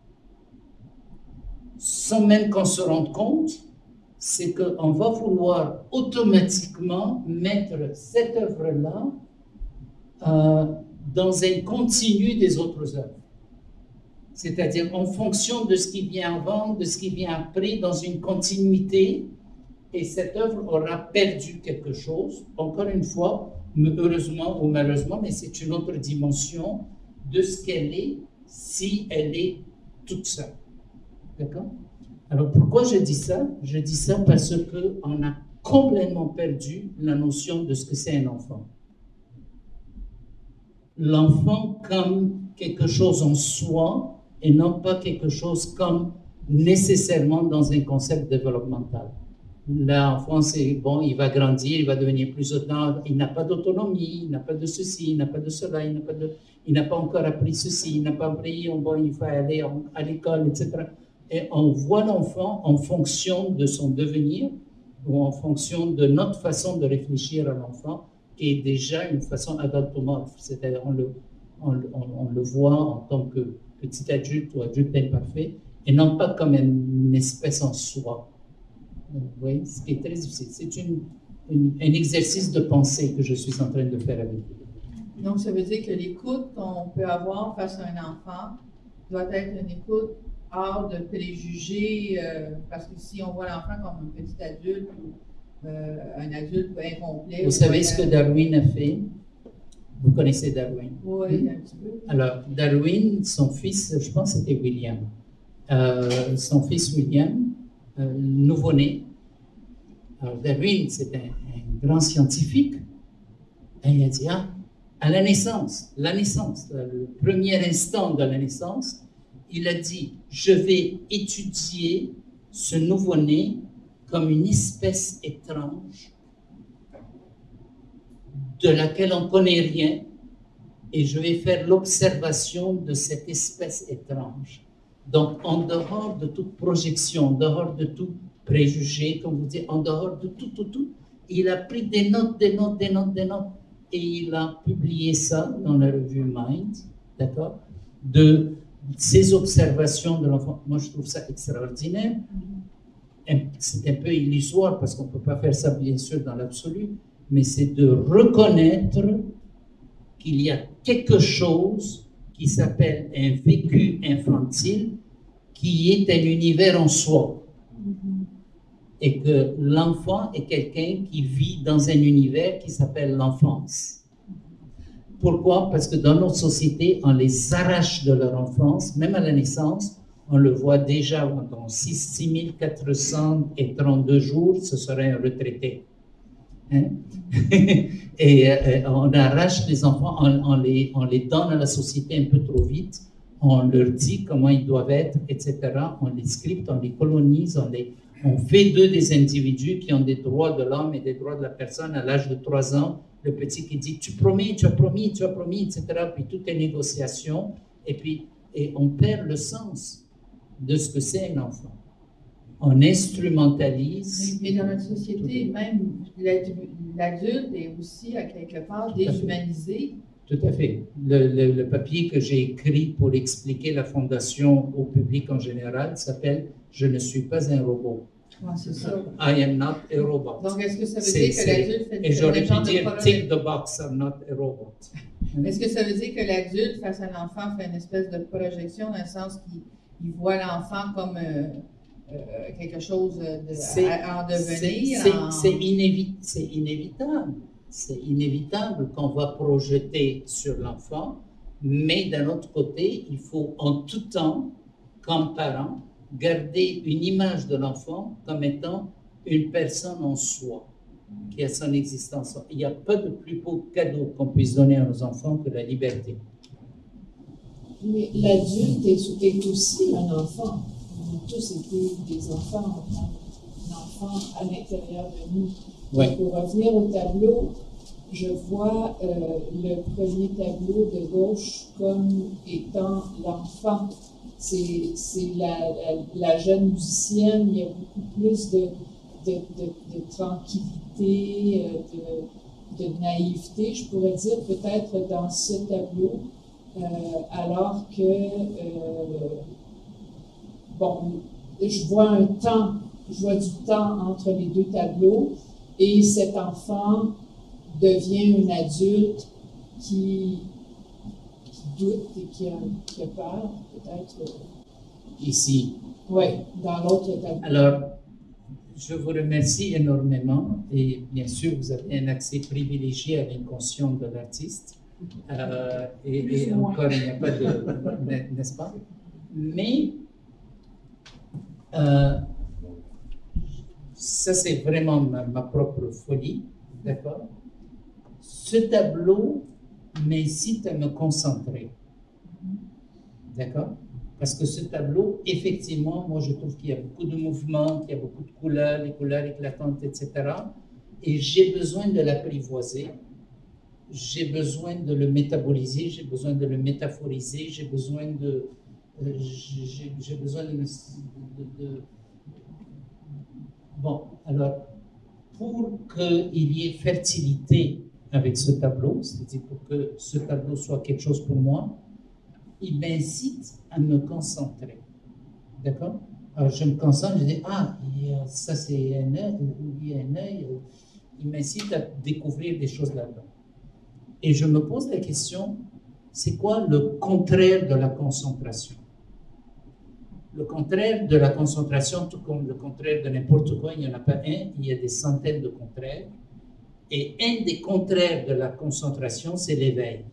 sans même qu'on se rende compte, c'est qu'on va vouloir automatiquement mettre cette œuvre-là euh, dans un continu des autres œuvres. C'est-à-dire en fonction de ce qui vient avant, de ce qui vient après, dans une continuité, et cette œuvre aura perdu quelque chose, encore une fois, heureusement ou malheureusement, mais c'est une autre dimension de ce qu'elle est si elle est toute seule. D'accord? Alors pourquoi je dis ça? Je dis ça parce qu'on a complètement perdu la notion de ce que c'est un enfant. L'enfant comme quelque chose en soi, et non pas quelque chose comme nécessairement dans un concept développemental. L'enfant, c'est bon, il va grandir, il va devenir plus autonome, il n'a pas d'autonomie, il n'a pas de ceci, il n'a pas de cela, il n'a pas, de, il n'a pas encore appris ceci, il n'a pas appris, bon, il faut aller en, à l'école, et cetera. Et on voit l'enfant en fonction de son devenir ou en fonction de notre façon de réfléchir à l'enfant, qui est déjà une façon adultomorphe, c'est-à-dire on le, on, on, on le voit en tant que petit adulte ou adulte imparfait, et non pas comme une espèce en soi. Vous voyez, ce qui est très difficile. C'est une, une, un exercice de pensée que je suis en train de faire avec vous. Donc, ça veut dire que l'écoute qu'on peut avoir face à un enfant doit être une écoute hors de préjugés, euh, parce que si on voit l'enfant comme un petit adulte ou euh, un adulte incomplet... Vous savez ce que Darwin a fait? Vous connaissez Darwin? Oui, un petit peu. Alors, Darwin, son fils, je pense que c'était William, euh, son fils William, euh, nouveau-né, Alors Darwin, c'est un, un grand scientifique, et il a dit, ah, à la naissance, la naissance, le premier instant de la naissance, il a dit, je vais étudier ce nouveau-né comme une espèce étrange de laquelle on ne connaît rien, et je vais faire l'observation de cette espèce étrange. Donc, en dehors de toute projection, en dehors de tout préjugé, comme vous dites, en dehors de tout, tout, tout, il a pris des notes, des notes, des notes, des notes, et il a publié ça dans la revue Mind, d'accord, de ses observations de l'enfant. Moi, je trouve ça extraordinaire. C'est un peu illusoire parce qu'on ne peut pas faire ça, bien sûr, dans l'absolu, mais c'est de reconnaître qu'il y a quelque chose qui s'appelle un vécu infantile qui est un univers en soi. Et que l'enfant est quelqu'un qui vit dans un univers qui s'appelle l'enfance. Pourquoi? Parce que dans notre société, on les arrache de leur enfance, même à la naissance. On le voit déjà dans six mille quatre cent trente-deux jours, ce serait un retraité. Hein? Et euh, on arrache les enfants, on, on, les, on les donne à la société un peu trop vite, on leur dit comment ils doivent être, et cetera. On les scripte, on les colonise, on, les, on fait d'eux des individus qui ont des droits de l'homme et des droits de la personne à l'âge de trois ans. Le petit qui dit, tu promets, tu as promis, tu as promis, et cetera. Puis tout est négociation, et puis et on perd le sens de ce que c'est un enfant. On instrumentalise. Mais dans notre société, même l'adulte est aussi à quelque part déshumanisé. Tout à fait. Le, le, le papier que j'ai écrit pour expliquer la fondation au public en général s'appelle « Je ne suis pas un robot ». Ouais, c'est ça. I am not a robot. Donc, est-ce que ça veut dire que l'adulte fait Et j'aurais genre pu de dire « Tick the box, I'm not a robot ». Est-ce que ça veut dire que l'adulte, face à l'enfant, fait une espèce de projection dans le sens qu'il voit l'enfant comme euh, euh, quelque chose de, à, à en devenir? C'est en... inévi inévitable. C'est inévitable qu'on va projeter sur l'enfant, mais d'un autre côté, il faut en tout temps, comme parent, garder une image de l'enfant comme étant une personne en soi, qui a son existence. Il n'y a pas de plus beau cadeau qu'on puisse donner à nos enfants que la liberté. Mais l'adulte est, est aussi un enfant. On a tous été des enfants, on a un enfant à l'intérieur de nous. Ouais. Pour revenir au tableau, je vois euh, le premier tableau de gauche comme étant l'enfant. C'est la, la, la jeune musicienne, il y a beaucoup plus de, de, de, de tranquillité, de, de naïveté, je pourrais dire, peut-être dans ce tableau, euh, alors que, euh, bon, je vois un temps, je vois du temps entre les deux tableaux, et cet enfant devient un adulte qui, qui doute et qui a, qui a peur, peut-être. Ici. Oui, dans l'autre tableau. Alors, je vous remercie énormément et bien sûr, vous avez un accès privilégié à l'inconscient de l'artiste. Euh, et, et encore, il n'y a pas de... n'est-ce pas? Mais euh, ça, c'est vraiment ma, ma propre folie, d'accord? Ce tableau m'incite à me concentrer, d'accord? Parce que ce tableau, effectivement, moi je trouve qu'il y a beaucoup de mouvements, qu'il y a beaucoup de couleurs, les couleurs éclatantes, et cetera. Et j'ai besoin de l'apprivoiser, j'ai besoin de le métaboliser, j'ai besoin de le métaphoriser, j'ai besoin de... Euh, j'ai besoin de, de, de... Bon, alors, pour qu'il y ait fertilité avec ce tableau, c'est-à-dire pour que ce tableau soit quelque chose pour moi, il m'incite à me concentrer. D'accord? Alors, je me concentre, je dis, ah, ça c'est un œil, il y a un œil. Il m'incite à découvrir des choses là-dedans. Et je me pose la question, c'est quoi le contraire de la concentration? Le contraire de la concentration, tout comme le contraire de n'importe quoi, il n'y en a pas un, il y a des centaines de contraires. Et un des contraires de la concentration, c'est l'éveil.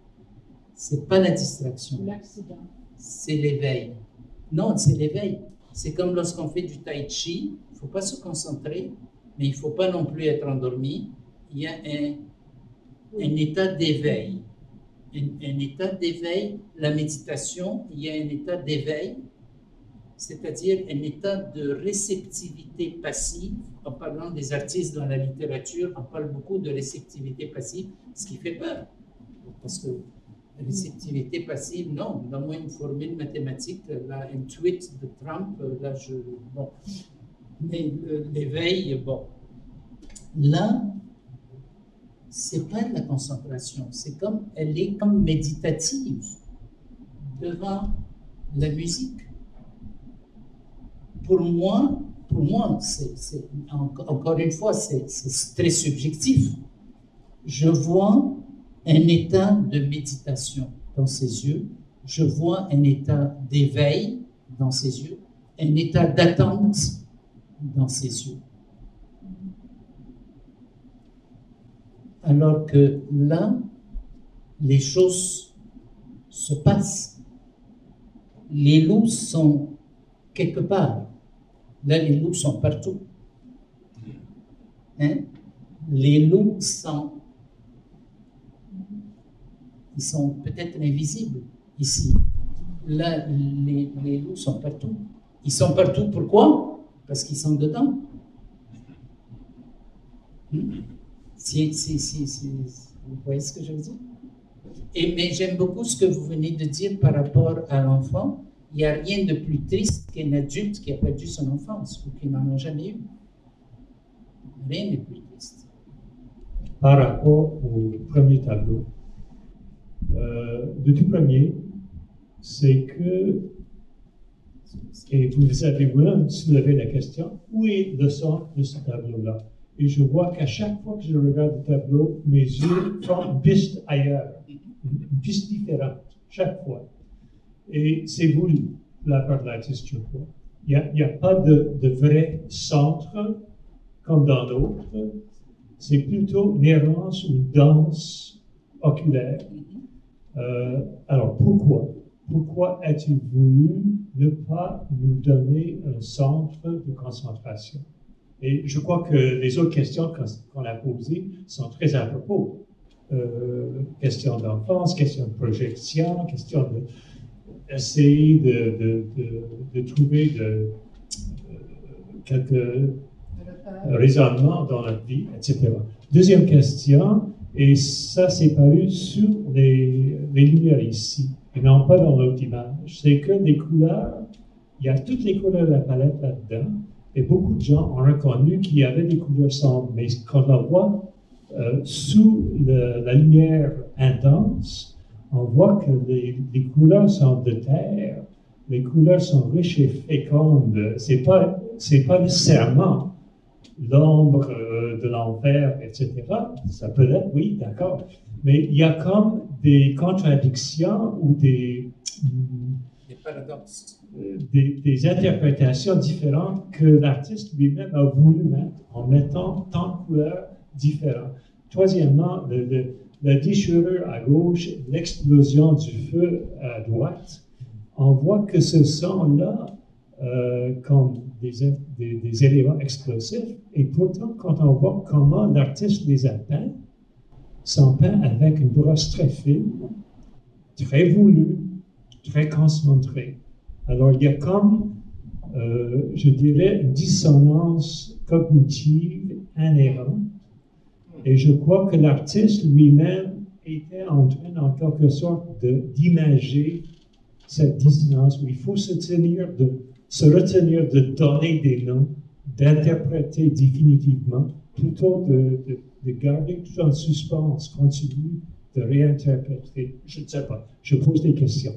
C'est pas la distraction. L'accident. C'est l'éveil. Non, c'est l'éveil. C'est comme lorsqu'on fait du tai chi, il ne faut pas se concentrer, mais il ne faut pas non plus être endormi. Il y a un, un état d'éveil. Un, un état d'éveil, la méditation, il y a un état d'éveil, c'est-à-dire un état de réceptivité passive. En parlant des artistes dans la littérature, on parle beaucoup de réceptivité passive, ce qui fait peur. Parce que réceptivité passive, non. Donne-moi une formule mathématique, là, un tweet de Trump, là, je... Bon. Mais l'éveil, bon. Là, c'est pas de la concentration, c'est comme, elle est comme méditative devant la musique. Pour moi, pour moi, c'est, c'est, encore une fois, c'est, c'est très subjectif. Je vois un état de méditation dans ses yeux, je vois un état d'éveil dans ses yeux, un état d'attente dans ses yeux. Alors que là, les choses se passent. Les loups sont quelque part. Là, les loups sont partout. Hein? Les loups sont, ils sont peut-être invisibles ici. Là, les, les loups sont partout. Ils sont partout, pourquoi? Parce qu'ils sont dedans. Hmm? Si, si, si, si, vous voyez ce que je veux dire? Et, mais j'aime beaucoup ce que vous venez de dire par rapport à l'enfant. Il n'y a rien de plus triste qu'un adulte qui a perdu son enfance ou qui n'en a jamais eu. Rien de plus triste. Par rapport au premier tableau, euh, le tout premier, c'est que, et vous avez vous-même soulevé la question, où est le centre de ce tableau-là? Et je vois qu'à chaque fois que je regarde le tableau, mes yeux font une piste ailleurs, une piste différente, chaque fois. Et c'est voulu, de la part de l'artiste, je crois. Il n'y a, a pas de, de vrai centre, comme dans d'autres. C'est plutôt une errance ou une danse oculaire. Euh, alors, pourquoi? Pourquoi as-tu voulu ne pas nous donner un centre de concentration? Et je crois que les autres questions qu'on a posées sont très à propos. Euh, question d'enfance, question de projection, question de essayer de, de, de, de trouver de, de, quelques raisonnements dans notre vie, et cetera. Deuxième question, et ça c'est paru sur les, les lumières ici, et non pas dans l'autre image, c'est que les couleurs, il y a toutes les couleurs de la palette là-dedans, et beaucoup de gens ont reconnu qu'il y avait des couleurs sombres, mais quand on voit euh, sous le, la lumière intense, on voit que les, les couleurs sont de terre, les couleurs sont riches et fécondes. C'est pas, c'est pas nécessairement l'ombre euh, de l'enfer, et cetera. Ça peut l'être, oui, d'accord. Mais il y a comme des contradictions ou des, des paradoxes. Des, des interprétations différentes que l'artiste lui-même a voulu mettre en mettant tant de couleurs différentes. Troisièmement, le, le, la déchirure à gauche, l'explosion du feu à droite, on voit que ce sont là euh, comme des, des, des éléments explosifs, et pourtant, quand on voit comment l'artiste les a peints, sont peints avec une brosse très fine, très voulue, très concentrée. Alors, il y a comme, euh, je dirais, une dissonance cognitive inhérente. Et je crois que l'artiste lui-même était en train, en quelque sorte, de, d'imager cette dissonance où il faut se tenir de, se retenir de donner des noms, d'interpréter définitivement, plutôt de, de, de garder tout en suspens, continue de réinterpréter. Je ne sais pas. Je pose des questions.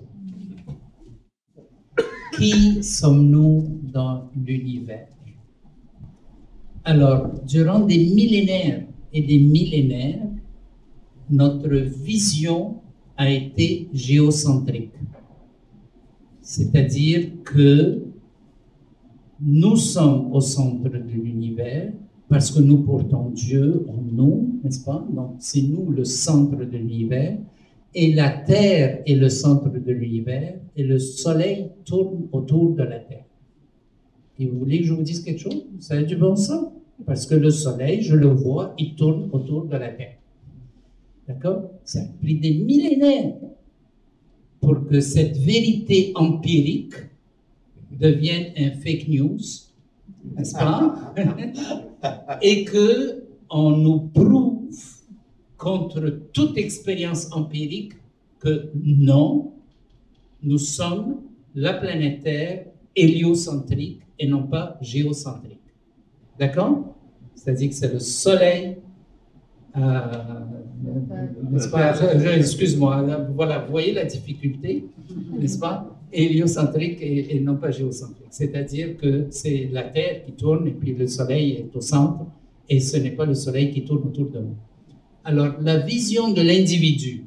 Qui sommes-nous dans l'univers? Alors, durant des millénaires et des millénaires, notre vision a été géocentrique. C'est-à-dire que nous sommes au centre de l'univers parce que nous portons Dieu en nous, n'est-ce pas? Donc, c'est nous le centre de l'univers. Et la Terre est le centre de l'univers, et le Soleil tourne autour de la Terre. Et vous voulez que je vous dise quelque chose? Ça a du bon sens. Parce que le Soleil, je le vois, il tourne autour de la Terre. D'accord? Ça a pris des millénaires pour que cette vérité empirique devienne un fake news, n'est-ce pas? Et que on nous prouve contre toute expérience empirique que non, nous sommes la planète Terre héliocentrique et non pas géocentrique. D'accord? C'est-à-dire que c'est le Soleil, euh, n'est-ce pas? Je- je- Excuse-moi, là, voilà, vous voyez la difficulté, n'est-ce pas? Héliocentrique et, et non pas géocentrique. C'est-à-dire que c'est la Terre qui tourne et puis le Soleil est au centre et ce n'est pas le Soleil qui tourne autour de nous. Alors, la vision de l'individu,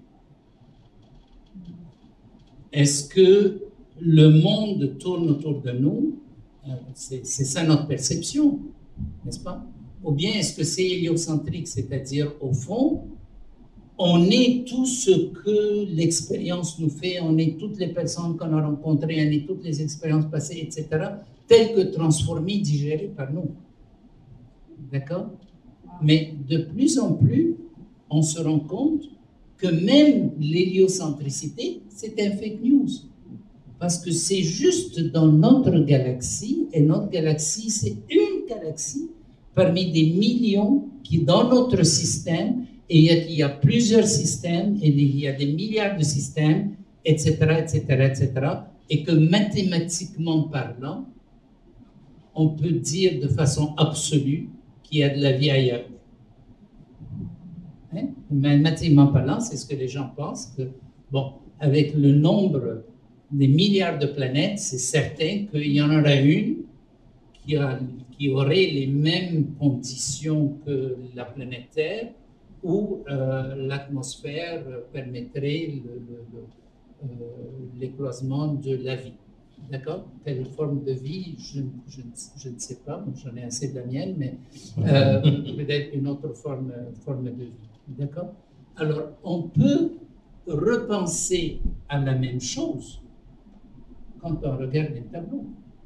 est-ce que le monde tourne autour de nous? Euh, C'est c'est ça notre perception, n'est-ce pas? Ou bien est-ce que c'est héliocentrique, c'est-à-dire au fond, on est tout ce que l'expérience nous fait, on est toutes les personnes qu'on a rencontrées, on est toutes les expériences passées, et cetera, telles que transformées, digérées par nous. D'accord? Mais de plus en plus, on se rend compte que même l'héliocentricité, c'est un fake news. Parce que c'est juste dans notre galaxie, et notre galaxie, c'est une galaxie parmi des millions qui, dans notre système, et il y a plusieurs systèmes, et il y a des milliards de systèmes, et cetera, et cetera, et cetera, et que mathématiquement parlant, on peut dire de façon absolue qu'il y a de la vie ailleurs. Hein? Mais mathématiquement parlant, c'est ce que les gens pensent, que, bon, avec le nombre des milliards de planètes, c'est certain qu'il y en aura une qui, a, qui aurait les mêmes conditions que la planète Terre, où euh, l'atmosphère permettrait le, le, le, euh, l'écloisement de la vie. D'accord? Quelle forme de vie, je, je, je ne sais pas, j'en ai assez de la mienne, mais euh, peut-être une autre forme, forme de vie. D'accord? Alors, on peut repenser à la même chose quand on regarde les tableaux.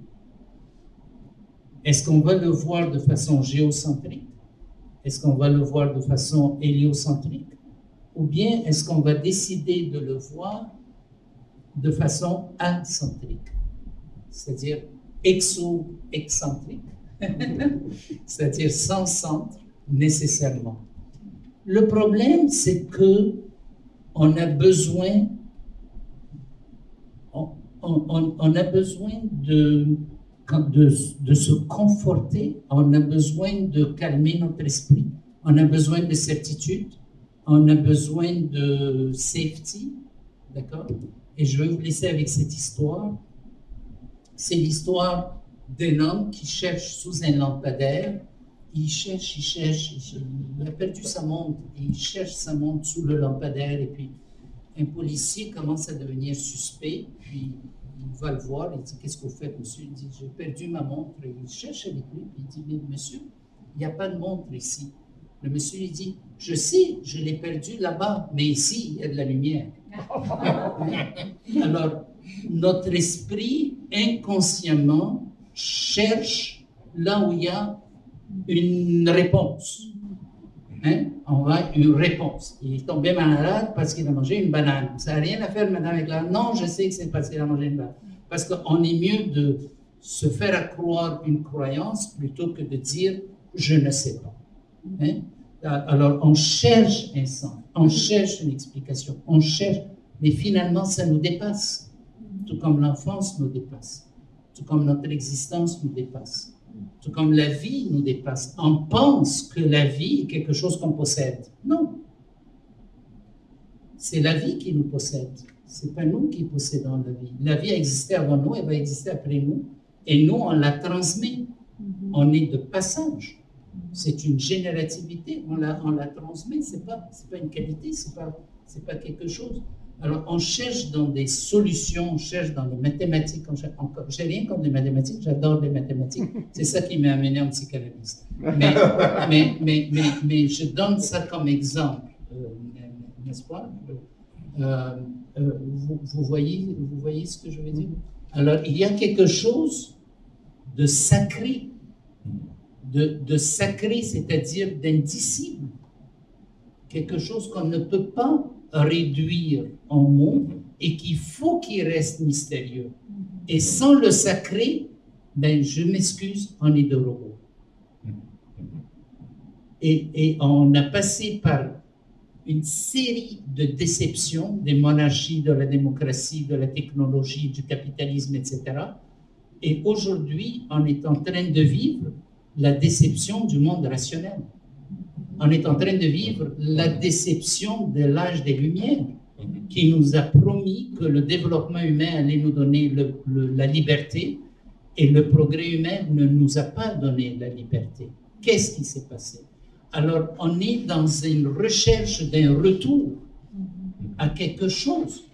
Est-ce qu'on va le voir de façon géocentrique? Est-ce qu'on va le voir de façon héliocentrique? Ou bien est-ce qu'on va décider de le voir de façon acentrique? C'est-à-dire exo-excentrique. C'est-à-dire sans centre nécessairement. Le problème, c'est que on a besoin, on, on, on a besoin de, de, de se conforter, on a besoin de calmer notre esprit, on a besoin de certitude, on a besoin de safety, d'accord? Et je vais vous laisser avec cette histoire. C'est l'histoire d'un homme qui cherche sous un lampadaire. Il cherche, il cherche, il a perdu sa montre, il cherche sa montre sous le lampadaire, et puis un policier commence à devenir suspect, puis il va le voir, il dit « Qu'est-ce que vous faites, monsieur ?» Il dit « J'ai perdu ma montre. » Il cherche avec lui, puis il dit « Mais monsieur, il n'y a pas de montre ici. » Le monsieur lui dit « Je sais, je l'ai perdu là-bas, mais ici, il y a de la lumière. » Alors, notre esprit, inconsciemment, cherche là où il y a une réponse. Hein? On va une réponse. Il est tombé malade parce qu'il a mangé une banane. Ça n'a rien à faire, madame, avec la... Non, je sais que c'est parce qu'il a mangé une banane. Parce qu'on est mieux de se faire accroire une croyance plutôt que de dire « je ne sais pas ». Hein? Alors, on cherche un sens, on cherche une explication, on cherche, mais finalement, ça nous dépasse. Tout comme l'enfance nous dépasse, tout comme notre existence nous dépasse. Tout comme la vie nous dépasse. On pense que la vie est quelque chose qu'on possède. Non. C'est la vie qui nous possède. Ce n'est pas nous qui possédons la vie. La vie a existé avant nous, elle va exister après nous. Et nous, on la transmet. On est de passage. C'est une générativité. On la, on la transmet. Ce n'est pas, c'est pas une qualité, ce n'est pas, c'est pas quelque chose. Alors, on cherche dans des solutions, on cherche dans les mathématiques. Je n'ai rien contre les mathématiques, j'adore les mathématiques. C'est ça qui m'a amené en psychanalyste. Mais, mais, mais, mais, mais je donne ça comme exemple, euh, n'est-ce pas? euh, euh, vous, vous, voyez, vous voyez ce que je veux dire? Alors, il y a quelque chose de sacré, de, de sacré, c'est-à-dire d'indicible, quelque chose qu'on ne peut pas réduire en mots et qu'il faut qu'il reste mystérieux. Et sans le sacré, ben, je m'excuse, on est de robots. Et, et on a passé par une série de déceptions des monarchies, de la démocratie, de la technologie, du capitalisme, et cetera. Et aujourd'hui, on est en train de vivre la déception du monde rationnel. On est en train de vivre la déception de l'âge des Lumières, qui nous a promis que le développement humain allait nous donner le, le, la liberté, et le progrès humain ne nous a pas donné la liberté. Qu'est-ce qui s'est passé? Alors, on est dans une recherche d'un retour à quelque chose,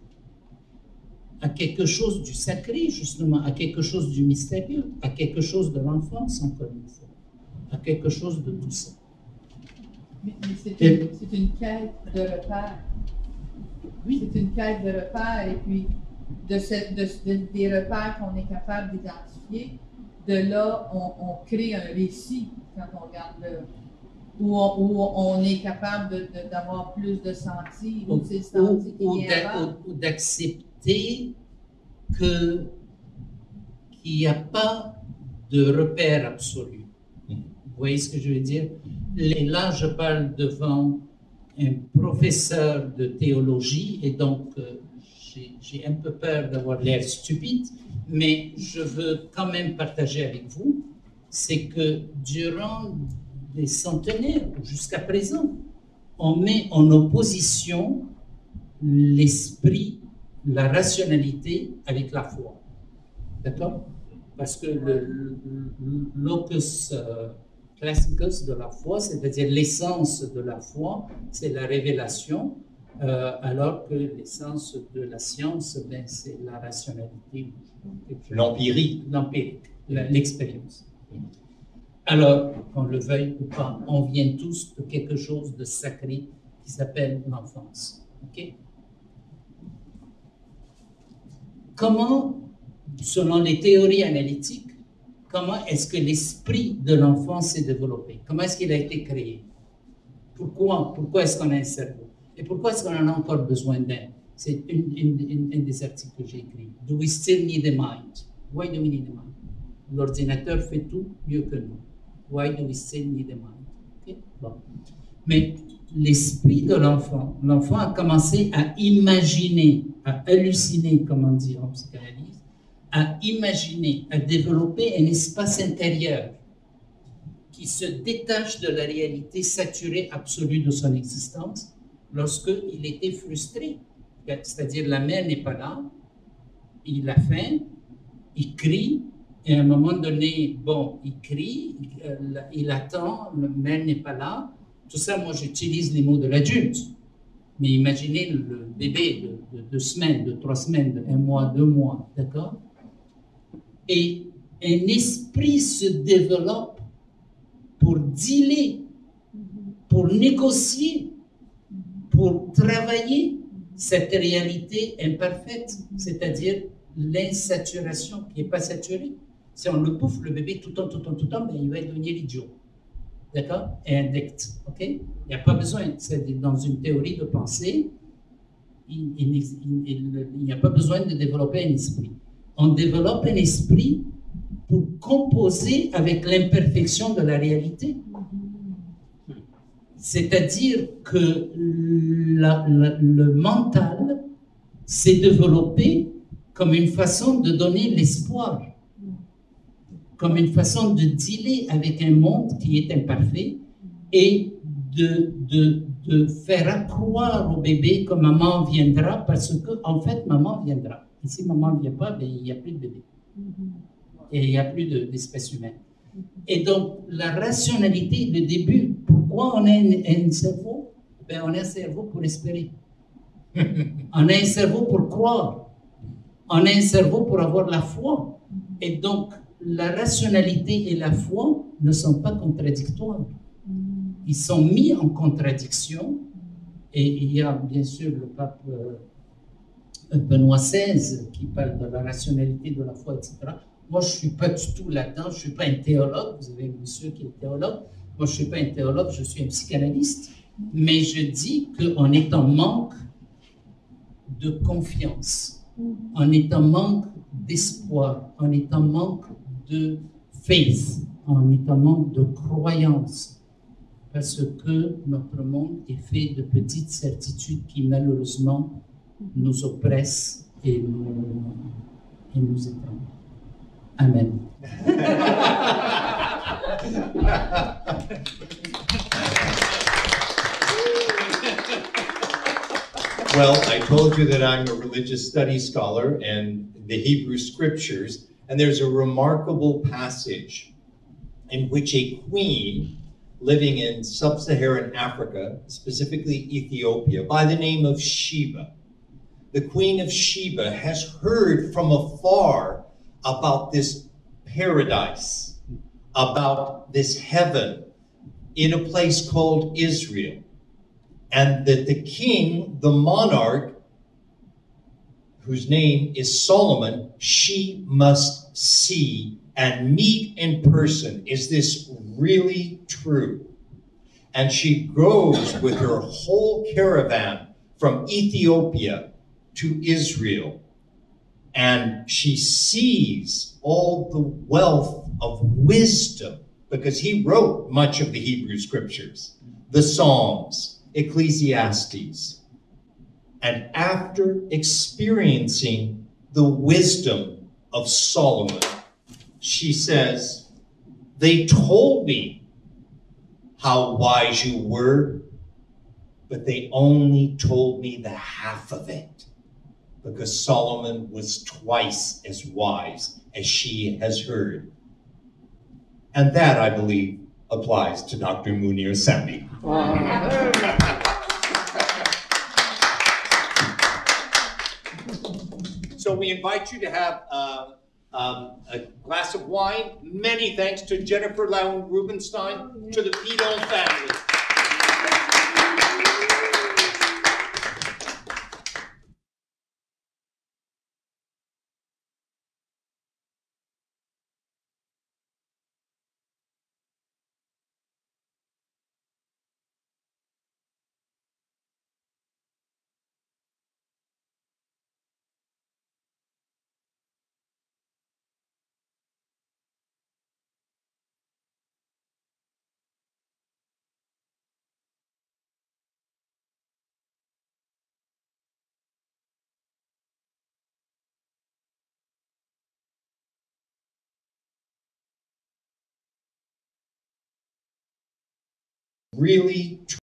à quelque chose du sacré, justement, à quelque chose du mystérieux, à quelque chose de l'enfance, encore une fois, à quelque chose de tout ça. Mais, mais c'est une, c'est une quête de repères. Oui, c'est une quête de repères, et puis de, cette, de, de des repères qu'on est capable d'identifier, de là, on, on crée un récit quand on regarde le... Où on, où on est capable de, de, d'avoir plus de senti, ou, c'est senti qui ou, vient avant. ou, ou d'accepter que, qu'il n'y a pas de repère absolu. Vous voyez ce que je veux dire? Et là, je parle devant un professeur de théologie, et donc euh, j'ai, j'ai un peu peur d'avoir l'air stupide, mais je veux quand même partager avec vous, c'est que durant des centenaires, jusqu'à présent, on met en opposition l'esprit, la rationalité avec la foi. D'accord? Parce que le, le, le locus euh, classicus de la foi, c'est-à-dire l'essence de la foi, c'est la révélation, euh, alors que l'essence de la science, ben, c'est la rationalité. L'empirie. L'empirique, l'expérience. Alors, qu'on le veuille ou pas, on vient tous de quelque chose de sacré qui s'appelle l'enfance. Okay? Comment, selon les théories analytiques, comment est-ce que l'esprit de l'enfant s'est développé? Comment est-ce qu'il a été créé? Pourquoi? Pourquoi est-ce qu'on a un cerveau? Et pourquoi est-ce qu'on en a encore besoin d'un? C'est une, une, une, une des articles que j'ai écrit. Do we still need a mind? Why do we need a mind? L'ordinateur fait tout mieux que nous. Why do we still need a mind? Okay? Bon. Mais l'esprit de l'enfant, l'enfant a commencé à imaginer, à halluciner, comme on dit en psychanalyse, à imaginer, à développer un espace intérieur qui se détache de la réalité saturée absolue de son existence lorsqu'il était frustré. C'est-à-dire la mère n'est pas là, il a faim, il crie, et à un moment donné, bon, il crie, il, il attend, la mère n'est pas là. Tout ça, moi, j'utilise les mots de l'adulte. Mais imaginez le bébé de, de deux semaines, de trois semaines, de un mois, deux mois, d'accord? Et un esprit se développe pour dealer, pour négocier, pour travailler cette réalité imparfaite, c'est-à-dire l'insaturation qui n'est pas saturée. Si on le bouffe, le bébé, tout le temps, tout le temps, tout le temps, ben, il va devenir idiot. D'accord? Et addict. OK? Il n'y a pas besoin, c'est dans une théorie de pensée, il, il, il, il, il n'y a pas besoin de développer un esprit. On développe un esprit pour composer avec l'imperfection de la réalité. C'est-à-dire que la, la, le mental s'est développé comme une façon de donner l'espoir, comme une façon de dealer avec un monde qui est imparfait et de, de, de faire croire au bébé que maman viendra parce que, en fait, maman viendra. Et si maman ne vient pas, ben, il n'y a plus de bébé. Et il n'y a plus de, d'espèce humaine. Et donc, la rationalité, le début, pourquoi on a un, un cerveau? Ben, on a un cerveau pour espérer. On a un cerveau pour croire. On a un cerveau pour avoir la foi. Et donc, la rationalité et la foi ne sont pas contradictoires. Ils sont mis en contradiction. Et il y a bien sûr le pape euh, Benoît seize qui parle de la rationalité de la foi, et cetera. Moi, je ne suis pas du tout là-dedans, je ne suis pas un théologue. Vous avez un monsieur qui est théologue. Moi, je ne suis pas un théologue, je suis un psychanalyste. Mais je dis qu'on est en manque de confiance, on est en manque d'espoir, on est en manque de faith, on est en manque de croyance, parce que notre monde est fait de petites certitudes qui malheureusement nous oppressent et nous, et nous étreignent. Amen. Well, I told you that I'm a religious studies scholar and the Hebrew scriptures, and there's a remarkable passage in which a queen living in sub-Saharan Africa, specifically Ethiopia, by the name of Sheba, the Queen of Sheba has heard from afar about this paradise, about this heaven in a place called Israel. And that the king, the monarch, whose name is Solomon, she must see and meet in person. Is this really true? And she goes with her whole caravan from Ethiopia to Israel. And she sees all the wealth of wisdom, because he wrote much of the Hebrew scriptures, the Psalms, Ecclesiastes. And after experiencing the wisdom of Solomon, she says, they told me how wise you were, but they only told me the half of it, because Solomon was twice as wise as she has heard. And that, I believe, applies to Doctor Munir Sami. So we invite you to have uh, um, a glass of wine. Many thanks to Jennifer Lown Rubenstein, to the Pidon family. Really